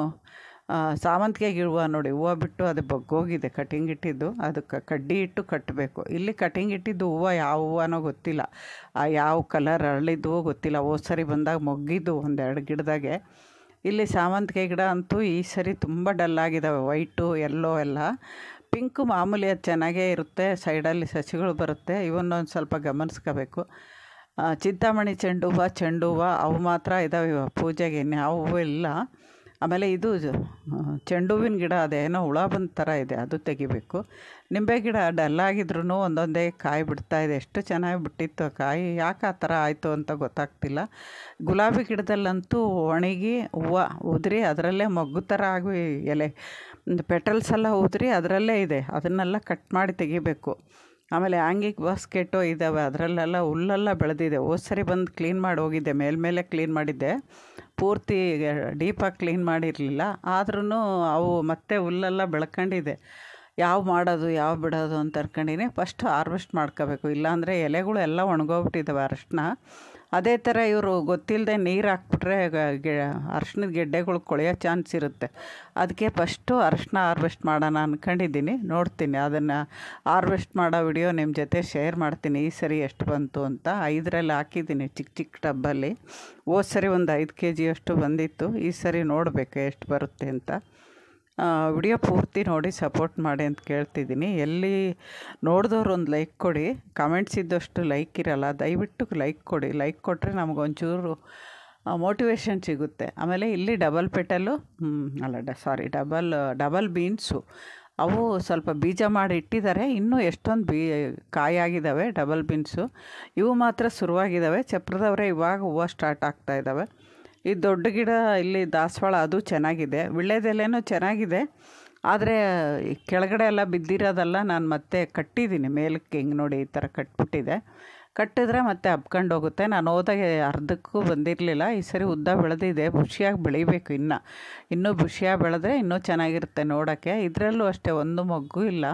ಸಾವಂತಿಗೆ ಹೂವು ನೋಡಿ, ಹೂವು ಬಿಟ್ಟು ಅದು ಬಗ್ಗೋಗಿದೆ ಕಟಿಂಗ್ ಇಟ್ಟಿದ್ದು, ಅದಕ್ಕೆ ಕಡ್ಡಿ ಇಟ್ಟು ಕಟ್ಟಬೇಕು. ಇಲ್ಲಿ ಕಟಿಂಗ್ ಇಟ್ಟಿದ್ದು ಹೂವು ಯಾವ ಹೂವನೋ ಗೊತ್ತಿಲ್ಲ, ಯಾವ ಕಲರ್ ಅರಳಿದ್ವೋ ಗೊತ್ತಿಲ್ಲ. ಹೋದ ಸರಿ ಬಂದಾಗ ಮೊಗ್ಗಿದ್ದು ಒಂದೆರಡು ಗಿಡದಾಗೆ. ಇಲ್ಲಿ ಸಾವಂತಿಗೆ ಗಿಡ ಅಂತೂ ಈ ಸರಿ ತುಂಬ ಡಲ್ಲಾಗಿದ್ದಾವೆ, ವೈಟು ಎಲ್ಲೋ ಎಲ್ಲ. ಪಿಂಕು ಮಾಮೂಲಿ ಅದು ಚೆನ್ನಾಗೇ ಇರುತ್ತೆ, ಸೈಡಲ್ಲಿ ಸಸಿಗಳು ಬರುತ್ತೆ, ಇವನ್ನೊಂದು ಸ್ವಲ್ಪ ಗಮನಿಸ್ಕೋಬೇಕು. ಚಿಂತಾಮಣಿ ಚೆಂಡು ಹೂವು ಚೆಂಡು ಹೂವು ಅವು ಮಾತ್ರ ಇದ್ದಾವೆ ಇವಾಗ ಪೂಜೆಗೆ, ಇನ್ಯಾವ ಹೂವು ಇಲ್ಲ. ಆಮೇಲೆ ಇದು ಚೆಂಡು ಹೂವಿನ ಗಿಡ ಅದೇನೋ ಹುಳ ಬಂದ ಥರ ಇದೆ, ಅದು ತೆಗಿಬೇಕು. ನಿಂಬೆ ಗಿಡ ಡಲ್ಲಾಗಿದ್ರೂ ಒಂದೊಂದೇ ಕಾಯಿ ಬಿಡ್ತಾಯಿದೆ. ಎಷ್ಟು ಚೆನ್ನಾಗಿ ಬಿಟ್ಟಿತ್ತು ಕಾಯಿ, ಯಾಕೆ ಆ ಥರ ಆಯಿತು ಅಂತ ಗೊತ್ತಾಗ್ತಿಲ್ಲ. ಗುಲಾಬಿ ಗಿಡದಲ್ಲಂತೂ ಒಣಗಿ ಹೂವು ಉದುರಿ ಅದರಲ್ಲೇ ಮೊಗ್ಗು ಥರ ಆಗಿ ಎಲೆ ಪೆಟಲ್ಸ್ ಎಲ್ಲ ಉದುರಿ ಅದರಲ್ಲೇ ಇದೆ, ಅದನ್ನೆಲ್ಲ ಕಟ್ ಮಾಡಿ ತೆಗಿಬೇಕು. ಆಮೇಲೆ ಆಂಗಿಕ್ ಬಾಸ್ಕೆಟು ಇದ್ದಾವೆ, ಅದರಲ್ಲೆಲ್ಲ ಹುಲ್ಲೆಲ್ಲ ಬೆಳೆದಿದೆ. ಹೋದ ಸರಿ ಬಂದು ಕ್ಲೀನ್ ಮಾಡಿ ಹೋಗಿದ್ದೆ, ಮೇಲ್ಮೇಲೆ ಕ್ಲೀನ್ ಮಾಡಿದ್ದೆ, ಪೂರ್ತಿ ಡೀಪಾಗಿ ಕ್ಲೀನ್ ಮಾಡಿರಲಿಲ್ಲ. ಆದ್ರೂ ಅವು ಮತ್ತೆ ಹುಲ್ಲೆಲ್ಲ ಬೆಳ್ಕೊಂಡಿದೆ. ಯಾವ ಮಾಡೋದು ಯಾವ ಬಿಡೋದು ಅಂತ ಅನ್ಕೊಂಡಿನಿ. ಫಸ್ಟ್ ಹಾರ್ವೆಸ್ಟ್ ಮಾಡ್ಕೋಬೇಕು, ಇಲ್ಲಾಂದರೆ ಎಲೆಗಳು ಎಲ್ಲ ಒಣಗೋಗ್ಬಿಟ್ಟಿದ್ದಾವೆ ಅರಶಿನ. ಅದೇ ಥರ ಇವರು ಗೊತ್ತಿಲ್ಲದೆ ನೀರು ಹಾಕ್ಬಿಟ್ರೆ ಗೆ ಅರಶಿನದ ಗೆಡ್ಡೆಗಳು ಕೊಳೆಯೋ ಚಾನ್ಸ್ ಇರುತ್ತೆ. ಅದಕ್ಕೆ ಫಸ್ಟು ಅರಶಿನ ಹಾರ್ವೆಸ್ಟ್ ಮಾಡೋಣ ಅಂದ್ಕೊಂಡಿದ್ದೀನಿ. ನೋಡ್ತೀನಿ, ಅದನ್ನು ಹಾರ್ವೆಸ್ಟ್ ಮಾಡೋ ವಿಡಿಯೋ ನಿಮ್ಮ ಜೊತೆ ಶೇರ್ ಮಾಡ್ತೀನಿ. ಈ ಸರಿ ಎಷ್ಟು ಬಂತು ಅಂತ ಐದರಲ್ಲಿ ಹಾಕಿದ್ದೀನಿ, ಚಿಕ್ಕ ಚಿಕ್ಕ ಟಬ್ಬಲ್ಲಿ. ಹೋದ ಸರಿ ಒಂದು ಐದು ಕೆ ಜಿಯಷ್ಟು ಬಂದಿತ್ತು, ಈ ಸರಿ ನೋಡಬೇಕು ಎಷ್ಟು ಬರುತ್ತೆ ಅಂತ. ವಿಡಿಯೋ ಪೂರ್ತಿ ನೋಡಿ ಸಪೋರ್ಟ್ ಮಾಡಿ ಅಂತ ಕೇಳ್ತಿದ್ದೀನಿ. ಎಲ್ಲಿ ನೋಡಿದವ್ರು ಒಂದು ಲೈಕ್ ಕೊಡಿ, ಕಮೆಂಟ್ಸ್ ಇದ್ದಷ್ಟು ಲೈಕ್ ಇರಲ್ಲ, ದಯವಿಟ್ಟು ಲೈಕ್ ಕೊಡಿ. ಲೈಕ್ ಕೊಟ್ಟರೆ ನಮಗೊಂಚೂರು ಮೋಟಿವೇಶನ್ ಸಿಗುತ್ತೆ. ಆಮೇಲೆ ಇಲ್ಲಿ ಡಬಲ್ ಪೆಟಲು ಅಲ್ಲ ಡ ಸಾರಿ ಡಬಲ್ ಡಬಲ್ ಬೀನ್ಸು, ಅವು ಸ್ವಲ್ಪ ಬೀಜ ಮಾಡಿ ಇಟ್ಟಿದ್ದಾರೆ. ಇನ್ನೂ ಎಷ್ಟೊಂದು ಬೀ ಕಾಯಾಗಿದ್ದಾವೆ ಡಬಲ್ ಬೀನ್ಸು, ಇವು ಮಾತ್ರ ಶುರುವಾಗಿದ್ದಾವೆ. ಚಪ್ರದವರೇ ಇವಾಗ ಹೂವು ಸ್ಟಾರ್ಟ್ ಆಗ್ತಾಯಿದ್ದಾವೆ. ಈ ದೊಡ್ಡ ಗಿಡ ಇಲ್ಲಿ ದಾಸವಾಳ ಅದು ಚೆನ್ನಾಗಿದೆ, ವಿಳ್ಯದೆಲೆನೂ ಚೆನ್ನಾಗಿದೆ. ಆದರೆ ಕೆಳಗಡೆ ಎಲ್ಲ ಬಿದ್ದಿರೋದೆಲ್ಲ ನಾನು ಮತ್ತೆ ಕಟ್ಟಿದ್ದೀನಿ ಮೇಲಕ್ಕೆ, ಹಿಂಗೆ ನೋಡಿ ಈ ಥರ ಕಟ್ಬಿಟ್ಟಿದೆ. ಕಟ್ಟಿದ್ರೆ ಮತ್ತೆ ಹಬ್ಕೊಂಡು ಹೋಗುತ್ತೆ. ನಾನು ಹೋದಾಗ ಅರ್ಧಕ್ಕೂ ಬಂದಿರಲಿಲ್ಲ, ಈ ಸರಿ ಉದ್ದ ಬೆಳೆದಿದೆ. ಬುಷಿಯಾಗಿ ಬೆಳಿಬೇಕು, ಇನ್ನು ಇನ್ನೂ ಬುಷಿಯಾಗಿ ಬೆಳೆದ್ರೆ ಇನ್ನೂ ಚೆನ್ನಾಗಿರುತ್ತೆ ನೋಡೋಕ್ಕೆ. ಇದರಲ್ಲೂ ಅಷ್ಟೇ ಒಂದು ಮೊಗ್ಗು ಇಲ್ಲ.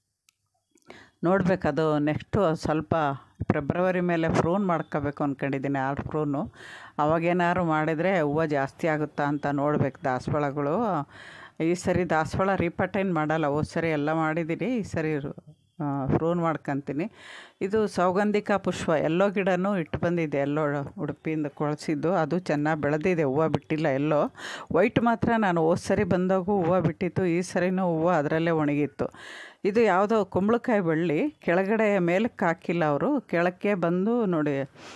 ನೋಡಬೇಕು, ಅದು ನೆಕ್ಸ್ಟು ಸ್ವಲ್ಪ ಫೆಬ್ರವರಿ ಮೇಲೆ ಫ್ರೂನ್ ಮಾಡ್ಕೋಬೇಕು ಅಂದ್ಕೊಂಡಿದ್ದೀನಿ, ಆರು ಫ್ರೂನು. ಅವಾಗೇನಾದ್ರು ಮಾಡಿದರೆ ಹೂವು ಜಾಸ್ತಿ ಆಗುತ್ತಾ ಅಂತ ನೋಡ್ಬೇಕು ದಾಸವಾಳಗಳು. ಈ ಸರಿ ದಾಸವಾಳ ರೀಪಟೈನ್ ಮಾಡಲ್ಲ, ಹೋದ ಸರಿ ಎಲ್ಲ ಮಾಡಿದ್ದೀನಿ, ಈ ಸರಿ ಫ್ರೂನ್ ಮಾಡ್ಕೊತೀನಿ. ಇದು ಸೌಗಂಧಿಕ ಪುಷ್ಪ ಎಲ್ಲೋ ಗಿಡನೂ ಇಟ್ಟು ಬಂದಿದೆ, ಎಲ್ಲೋ ಉಡುಪಿಯಿಂದ ಕೊಳಿಸಿದ್ದು, ಅದು ಚೆನ್ನಾಗಿ ಬೆಳೆದಿದೆ, ಹೂವು ಬಿಟ್ಟಿಲ್ಲ. ಎಲ್ಲೋ ವೈಟ್ ಮಾತ್ರ ನಾನು ಹೋದ ಸರಿ ಬಂದಾಗೂ ಹೂವು ಬಿಟ್ಟಿತ್ತು, ಈ ಸರಿನೂ ಹೂವು ಅದರಲ್ಲೇ ಒಣಗಿತ್ತು. ಇದು ಯಾವುದೋ ಕುಂಬಳಕಾಯಿ ಬಳ್ಳಿ, ಕೆಳಗಡೆ ಮೇಲಕ್ಕೆ ಹಾಕಿಲ್ಲ ಅವರು, ಕೆಳಕ್ಕೆ ಬಂದು ನೋಡಿ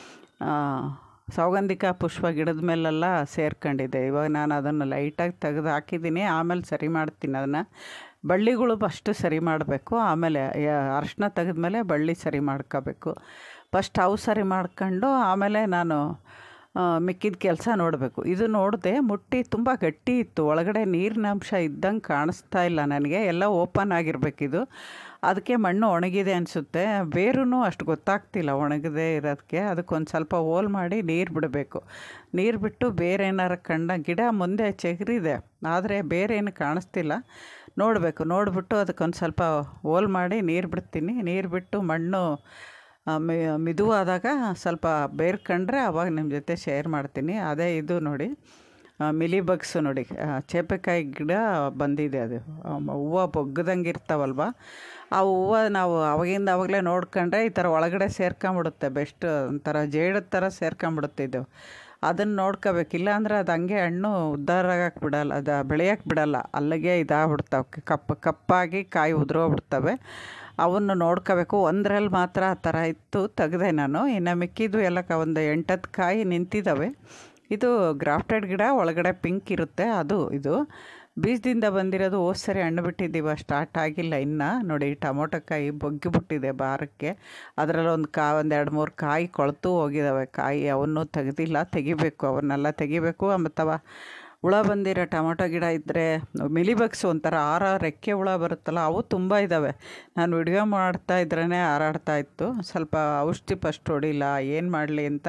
ಸೌಗಂಧಿಕ ಪುಷ್ಪ ಗಿಡದ ಮೇಲೆಲ್ಲ ಸೇರ್ಕೊಂಡಿದೆ. ಇವಾಗ ನಾನು ಅದನ್ನು ಲೈಟಾಗಿ ತೆಗೆದು ಹಾಕಿದ್ದೀನಿ, ಆಮೇಲೆ ಸರಿ ಮಾಡ್ತೀನಿ ಅದನ್ನು. ಬಳ್ಳಿಗಳು ಫಸ್ಟು ಸರಿ ಮಾಡಬೇಕು, ಆಮೇಲೆ ಅರಶಿನ ತೆಗೆದ್ಮೇಲೆ ಬಳ್ಳಿ ಸರಿ ಮಾಡ್ಕೋಬೇಕು. ಫಸ್ಟ್ ಅವು ಸರಿ ಮಾಡ್ಕೊಂಡು ಆಮೇಲೆ ನಾನು ಮಿಕ್ಕಿದ ಕೆಲಸ ನೋಡಬೇಕು. ಇದು ನೋಡಿದೆ, ಮುಟ್ಟಿ ತುಂಬ ಗಟ್ಟಿ ಇತ್ತು, ಒಳಗಡೆ ನೀರಿನ ಅಂಶ ಇದ್ದಂಗೆ ಕಾಣಿಸ್ತಾ ಇಲ್ಲ ನನಗೆ, ಎಲ್ಲ ಓಪನ್ ಆಗಿರಬೇಕಿದು. ಅದಕ್ಕೆ ಮಣ್ಣು ಒಣಗಿದೆ ಅನಿಸುತ್ತೆ, ಬೇರೂ ಅಷ್ಟು ಗೊತ್ತಾಗ್ತಿಲ್ಲ ಒಣಗದೆ ಇರೋದಕ್ಕೆ. ಅದಕ್ಕೊಂದು ಸ್ವಲ್ಪ ಹೋಲ್ ಮಾಡಿ ನೀರು ಬಿಡಬೇಕು. ನೀರು ಬಿಟ್ಟು ಬೇರೆ ಏನಾರು ಕಂಡ ಗಿಡ ಮುಂದೆ ಚೆಗರಿದೆ, ಆದರೆ ಬೇರೆ ಏನು ಕಾಣಿಸ್ತಿಲ್ಲ. ನೋಡಬೇಕು, ನೋಡಿಬಿಟ್ಟು ಅದಕ್ಕೊಂದು ಸ್ವಲ್ಪ ಹೋಲ್ ಮಾಡಿ ನೀರು ಬಿಡ್ತೀನಿ. ನೀರು ಬಿಟ್ಟು ಮಣ್ಣು ಮಿ ಮಿದುವಾದಾಗ ಸ್ವಲ್ಪ ಬೇರ್ಕೊಂಡ್ರೆ ಅವಾಗ ನಿಮ್ಮ ಜೊತೆ ಶೇರ್ ಮಾಡ್ತೀನಿ. ಅದೇ ಇದು ನೋಡಿ ಮಿಲಿ ಬಗ್ಸು ನೋಡಿ, ಚೇಪೆಕಾಯಿ ಗಿಡ ಬಂದಿದೆ. ಅದು ಹೂವು ಬೊಗ್ಗದಂಗೆ ಇರ್ತಾವಲ್ವ, ಆ ಹೂವು ನಾವು ಅವಾಗಿಂದ ಆವಾಗಲೇ ನೋಡ್ಕೊಂಡ್ರೆ ಈ ಥರ ಒಳಗಡೆ ಸೇರ್ಕೊಂಬಿಡುತ್ತೆ, ಬೆಸ್ಟ್ ಒಂಥರ ಜೇಡದ ಥರ ಸೇರ್ಕೊಂಬಿಡುತ್ತೆ ಇದು. ಅದನ್ನು ನೋಡ್ಕೋಬೇಕು, ಇಲ್ಲಾಂದ್ರೆ ಅದು ಹಂಗೆ ಹಣ್ಣು ಉದ್ದಾರಾಗಕ್ಕೆ ಬಿಡಲ್ಲ, ಅದು ಬೆಳೆಯೋಕ್ಕೆ ಬಿಡಲ್ಲ, ಅಲ್ಲಿಗೆ ಇದಾಗ್ಬಿಡ್ತಾವೆ, ಕಪ್ಪು ಕಪ್ಪಾಗಿ ಕಾಯಿ ಉದುರೋಗ್ಬಿಡ್ತವೆ. ಅವನ್ನು ನೋಡ್ಕೋಬೇಕು. ಒಂದರಲ್ಲಿ ಮಾತ್ರ ಆ ಥರ ಇತ್ತು, ತೆಗೆದೆ ನಾನು. ಇನ್ನು ಮಿಕ್ಕಿದ್ದು ಎಲ್ಲ ಕ ಒಂದು ಎಂಟತ್ತು ಕಾಯಿ ನಿಂತಿದ್ದಾವೆ. ಇದು ಗ್ರಾಫ್ಟೆಡ್ ಗಿಡ, ಒಳಗಡೆ ಪಿಂಕ್ ಇರುತ್ತೆ, ಅದು ಇದು ಬೀಜದಿಂದ ಬಂದಿರೋದು. ಹೋದ ಸರಿ ಹಣ್ಣು ಬಿಟ್ಟಿದ್ದೀವ, ಸ್ಟಾರ್ಟ್ ಆಗಿಲ್ಲ ಇನ್ನು. ನೋಡಿ ಟೊಮೊಟೊ ಕಾಯಿ ಬೊಗ್ಗಿಬಿಟ್ಟಿದೆ ಬಾರಕ್ಕೆ, ಅದರಲ್ಲಿ ಒಂದು ಕಾ ಒಂದು ಎರಡು ಮೂರು ಕಾಯಿ ಕೊಳೆತು ಹೋಗಿದ್ದಾವೆ ಕಾಯಿ, ಅವನ್ನು ತೆಗೆದಿಲ್ಲ, ತೆಗಿಬೇಕು, ಅವನ್ನೆಲ್ಲ ತೆಗಿಬೇಕು. ಮತ್ತು ಹುಳ ಬಂದಿರೋ ಟೊಮೊಟೊ ಗಿಡ ಇದ್ದರೆ, ಮಿಲಿಬಗ್ಸ್ ಒಂಥರ ಆರ ರೆಕ್ಕೆ ಹುಳ ಬರುತ್ತಲ್ಲ, ಅವು ತುಂಬ ಇದ್ದಾವೆ. ನಾನು ವಿಡಿಯೋ ಮಾಡ್ತಾ ಇದ್ರೇ ಹಾರಾಡ್ತಾ ಇತ್ತು. ಸ್ವಲ್ಪ ಔಷಧಿ ಫಸ್ಟ್ ಹೊಡಿಲ್ಲ, ಏನು ಮಾಡಲಿ ಅಂತ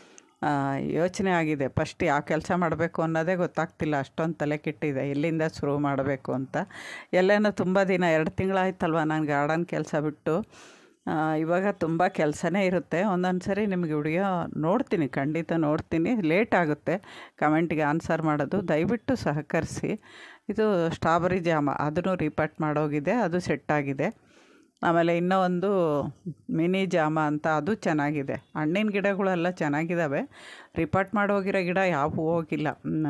ಯೋಚನೆ ಆಗಿದೆ. ಫಸ್ಟ್ ಯಾವ ಕೆಲಸ ಮಾಡಬೇಕು ಅನ್ನೋದೇ ಗೊತ್ತಾಗ್ತಿಲ್ಲ, ಅಷ್ಟೊಂದು ತಲೆ ಕೆಟ್ಟಿದೆ, ಎಲ್ಲಿಂದ ಶುರು ಮಾಡಬೇಕು ಅಂತ. ಎಲ್ಲನೂ ತುಂಬ ದಿನ ಎರಡು ತಿಂಗಳಾಯ್ತಲ್ವ ನಾನು ಗಾರ್ಡನ್ ಕೆಲಸ ಬಿಟ್ಟು. ಇವಾಗ ತುಂಬ ಕೆಲಸನೇ ಇರುತ್ತೆ. ಒಂದೊಂದು ಸರಿ ನಿಮಗೆ ವಿಡಿಯೋ ನೋಡ್ತೀನಿ, ಖಂಡಿತ ನೋಡ್ತೀನಿ, ಲೇಟ್ ಆಗುತ್ತೆ ಕಮೆಂಟಿಗೆ ಆನ್ಸರ್ ಮಾಡೋದು. ದಯವಿಟ್ಟು ಸಹಕರಿಸಿ. ಇದು ಸ್ಟ್ರಾಬೆರಿ ಜಾಮ, ಅದನ್ನು ರೀಪಾಟ್ ಮಾಡೋಗಿದೆ, ಅದು ಸೆಟ್ಟಾಗಿದೆ. ಆಮೇಲೆ ಇನ್ನೂ ಒಂದು ಮಿನಿ ಜಾಮ ಅಂತ, ಅದು ಚೆನ್ನಾಗಿದೆ. ಹಣ್ಣಿನ ಗಿಡಗಳೆಲ್ಲ ಚೆನ್ನಾಗಿದ್ದಾವೆ. ರಿಪಾಟ್ ಮಾಡೋಗಿರೋ ಗಿಡ ಯಾವ ಹೋಗಿಲ್ಲ.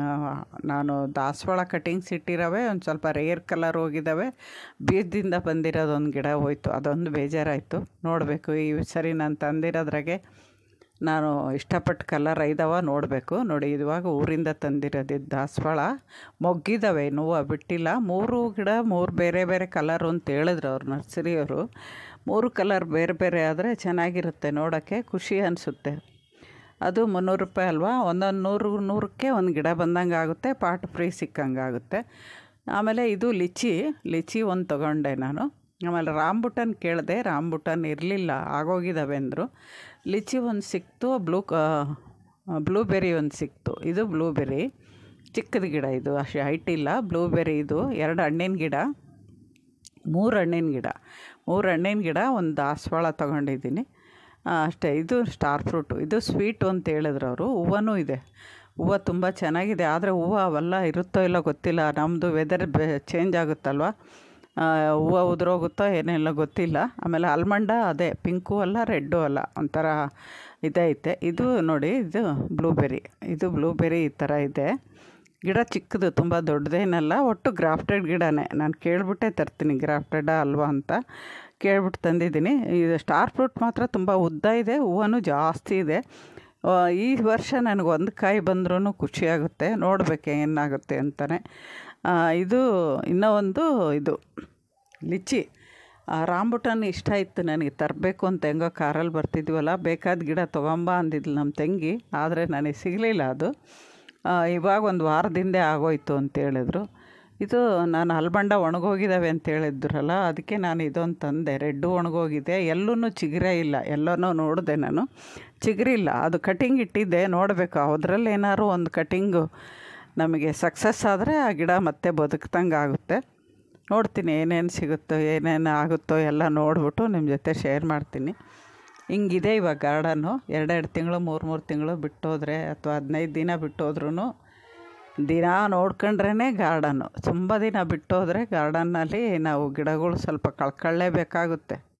ನಾನು ದಾಸವಾಳ ಕಟಿಂಗ್ಸ್ ಇಟ್ಟಿದ್ದಾವೆ, ಒಂದು ಸ್ವಲ್ಪ ರೇರ್ ಕಲರ್ ಹೋಗಿದ್ದಾವೆ. ಬೀಜದಿಂದ ಬಂದಿರೋದೊಂದು ಗಿಡ ಹೋಯ್ತು, ಅದೊಂದು ಬೇಜಾರಾಯಿತು. ನೋಡಬೇಕು ಈ ಸರಿ ನಾನು ತಂದಿರೋದ್ರಾಗೆ ನಾನು ಇಷ್ಟಪಟ್ಟು ಕಲರ್ ಐದವ ನೋಡಬೇಕು. ನೋಡಿ, ಇವಾಗ ಊರಿಂದ ತಂದಿರೋದು ದಾಸವಾಳ ಮೊಗ್ಗಿದ್ದಾವೆ, ನೋವು ಬಿಟ್ಟಿಲ್ಲ. ಮೂರು ಗಿಡ ಮೂರು ಬೇರೆ ಬೇರೆ ಕಲರು ಅಂತ ಹೇಳಿದ್ರು ಅವ್ರು ನರ್ಸರಿಯವರು. ಮೂರು ಕಲರ್ ಬೇರೆ ಬೇರೆ ಆದರೆ ಚೆನ್ನಾಗಿರುತ್ತೆ, ನೋಡೋಕ್ಕೆ ಖುಷಿ ಅನಿಸುತ್ತೆ. ಅದು ಮುನ್ನೂರು ರೂಪಾಯಿ ಅಲ್ವಾ, ಒಂದೊಂದು ನೂರು ನೂರಕ್ಕೆ ಒಂದು ಗಿಡ ಬಂದಂಗೆ ಆಗುತ್ತೆ, ಪಾಟ್ ಫ್ರೀ ಸಿಕ್ಕಂಗೆ ಆಗುತ್ತೆ. ಆಮೇಲೆ ಇದು ಲಿಚಿ ಲಿಚಿ ಒಂದು ತೊಗೊಂಡೆ ನಾನು. ಆಮೇಲೆ ರಾಂಬುಟನ್ ಕೇಳಿದೆ, ರಾಂಬುಟನ್ ಇರಲಿಲ್ಲ, ಆಗೋಗಿದ್ದಾವೆ ಅಂದರು. ಲಿಚಿ ಒಂದು ಸಿಕ್ತು, ಬ್ಲೂ ಬ್ಲೂಬೆರಿ ಒಂದು ಸಿಕ್ತು. ಇದು ಬ್ಲೂಬೆರಿ ಚಿಕ್ಕದ ಗಿಡ, ಇದು ಅಷ್ಟು ಹೈಟ್ ಇಲ್ಲ. ಬ್ಲೂಬೆರಿ ಇದು ಎರಡು ಹಣ್ಣಿನ ಗಿಡ, ಮೂರು ಹಣ್ಣಿನ ಗಿಡ ಮೂರು ಹಣ್ಣಿನ ಗಿಡ ಒಂದು ದಾಸವಾಳ ತೊಗೊಂಡಿದ್ದೀನಿ ಅಷ್ಟೇ. ಇದು ಸ್ಟಾರ್ ಫ್ರೂಟು, ಇದು ಸ್ವೀಟು ಅಂತ ಹೇಳಿದ್ರು ಅವರು. ಹೂವನೂ ಇದೆ, ಹೂವು ತುಂಬ ಚೆನ್ನಾಗಿದೆ. ಆದರೆ ಹೂವು ಅವೆಲ್ಲ ಇರುತ್ತೋ ಇಲ್ಲ ಗೊತ್ತಿಲ್ಲ, ನಮ್ಮದು ವೆದರ್ ಬೆ ಚೇಂಜ್ ಆಗುತ್ತಲ್ವ, ಹೂವು ಉದುರೋಗುತ್ತೋ ಏನೆಲ್ಲ ಗೊತ್ತಿಲ್ಲ. ಆಮೇಲೆ ಆಲ್ಮಂಡ ಅದೇ ಪಿಂಕು ಅಲ್ಲ ರೆಡ್ಡು ಅಲ್ಲ, ಒಂಥರ ಇದೈತೆ. ಇದು ನೋಡಿ, ಇದು ಬ್ಲೂಬೆರಿ ಇದು ಬ್ಲೂಬೆರಿ ಈ ಥರ ಇದೆ. ಗಿಡ ಚಿಕ್ಕದು, ತುಂಬ ದೊಡ್ಡದೇನಲ್ಲ, ಒಟ್ಟು ಗ್ರಾಫ್ಟೆಡ್ ಗಿಡನೇ. ನಾನು ಕೇಳಿಬಿಟ್ಟೆ ತರ್ತೀನಿ, ಗ್ರಾಫ್ಟೆಡಾ ಅಲ್ವಾ ಅಂತ ಕೇಳ್ಬಿಟ್ಟು ತಂದಿದ್ದೀನಿ. ಇದು ಸ್ಟಾರ್ ಫ್ರೂಟ್ ಮಾತ್ರ ತುಂಬ ಉದ್ದ ಇದೆ, ಹೂವನೂ ಜಾಸ್ತಿ ಇದೆ. ಈ ವರ್ಷ ನನಗೆ ಒಂದು ಕಾಯಿ ಬಂದ್ರೂ ಖುಷಿಯಾಗುತ್ತೆ, ನೋಡಬೇಕು ಏನಾಗುತ್ತೆ ಅಂತಲೇ. ಇದು ಇನ್ನೂ ಒಂದು ಇದು ಲಿಚಿ ರಾಂಬುಟಾನ್ ಇಷ್ಟ ಇತ್ತು ನನಗೆ, ತರಬೇಕು ಅಂತ. ಹೆಂಗೋ ಕಾರಲ್ಲಿ ಬರ್ತಿದ್ವಲ್ಲ, ಬೇಕಾದ ಗಿಡ ತೊಗೊಂಬ ಅಂದಿದ್ಲು ನಮ್ಮ ತಂಗಿ, ಆದರೆ ನನಗೆ ಸಿಗಲಿಲ್ಲ ಅದು. ಇವಾಗ ಒಂದು ವಾರದಿಂದ ಆಗೋಯ್ತು ಅಂತ ಹೇಳಿದ್ರು. ಇದು ನಾನು ಆಲ್ಮಂಡ ಒಣಗೋಗಿದ್ದಾವೆ ಅಂತ ಹೇಳಿದ್ರಲ್ಲ, ಅದಕ್ಕೆ ನಾನು ಇದೊಂದು ತಂದೆ. ರೆಡ್ಡು ಒಣಗೋಗಿದೆ, ಎಲ್ಲೂ ಚಿಗುರೇ ಇಲ್ಲ. ಎಲ್ಲನೂ ನೋಡಿದೆ ನಾನು, ಚಿಗುರಿಲ್ಲ. ಅದು ಕಟಿಂಗ್ ಇಟ್ಟಿದ್ದೆ, ನೋಡಬೇಕು ಅದರಲ್ಲಿ ಏನಾದ್ರು ಒಂದು ಕಟಿಂಗು ನಮಗೆ ಸಕ್ಸಸ್ ಆದರೆ ಆ ಗಿಡ ಮತ್ತೆ ಬದುಕ್ದಂಗೆ ಆಗುತ್ತೆ. ನೋಡ್ತೀನಿ ಏನೇನು ಸಿಗುತ್ತೋ ಏನೇನು ಆಗುತ್ತೋ ಎಲ್ಲ ನೋಡಿಬಿಟ್ಟು ನಿಮ್ಮ ಜೊತೆ ಶೇರ್ ಮಾಡ್ತೀನಿ. ಹಿಂಗಿದೆ ಇವಾಗ ಗಾರ್ಡನ್ನು. ಎರಡೆರಡು ತಿಂಗಳು ಮೂರು ಮೂರು ತಿಂಗಳು ಬಿಟ್ಟೋದ್ರೆ ಅಥವಾ ಹದಿನೈದು ದಿನ ಬಿಟ್ಟೋದ್ರೂ, ದಿನ ನೋಡ್ಕೊಂಡ್ರೇ ಗಾರ್ಡನ್ನು. ತುಂಬ ದಿನ ಬಿಟ್ಟೋದ್ರೆ ಗಾರ್ಡನ್ನಲ್ಲಿ ನಾವು ಗಿಡಗಳು ಸ್ವಲ್ಪ ಕಳ್ಕೊಳ್ಳೇಬೇಕಾಗುತ್ತೆ.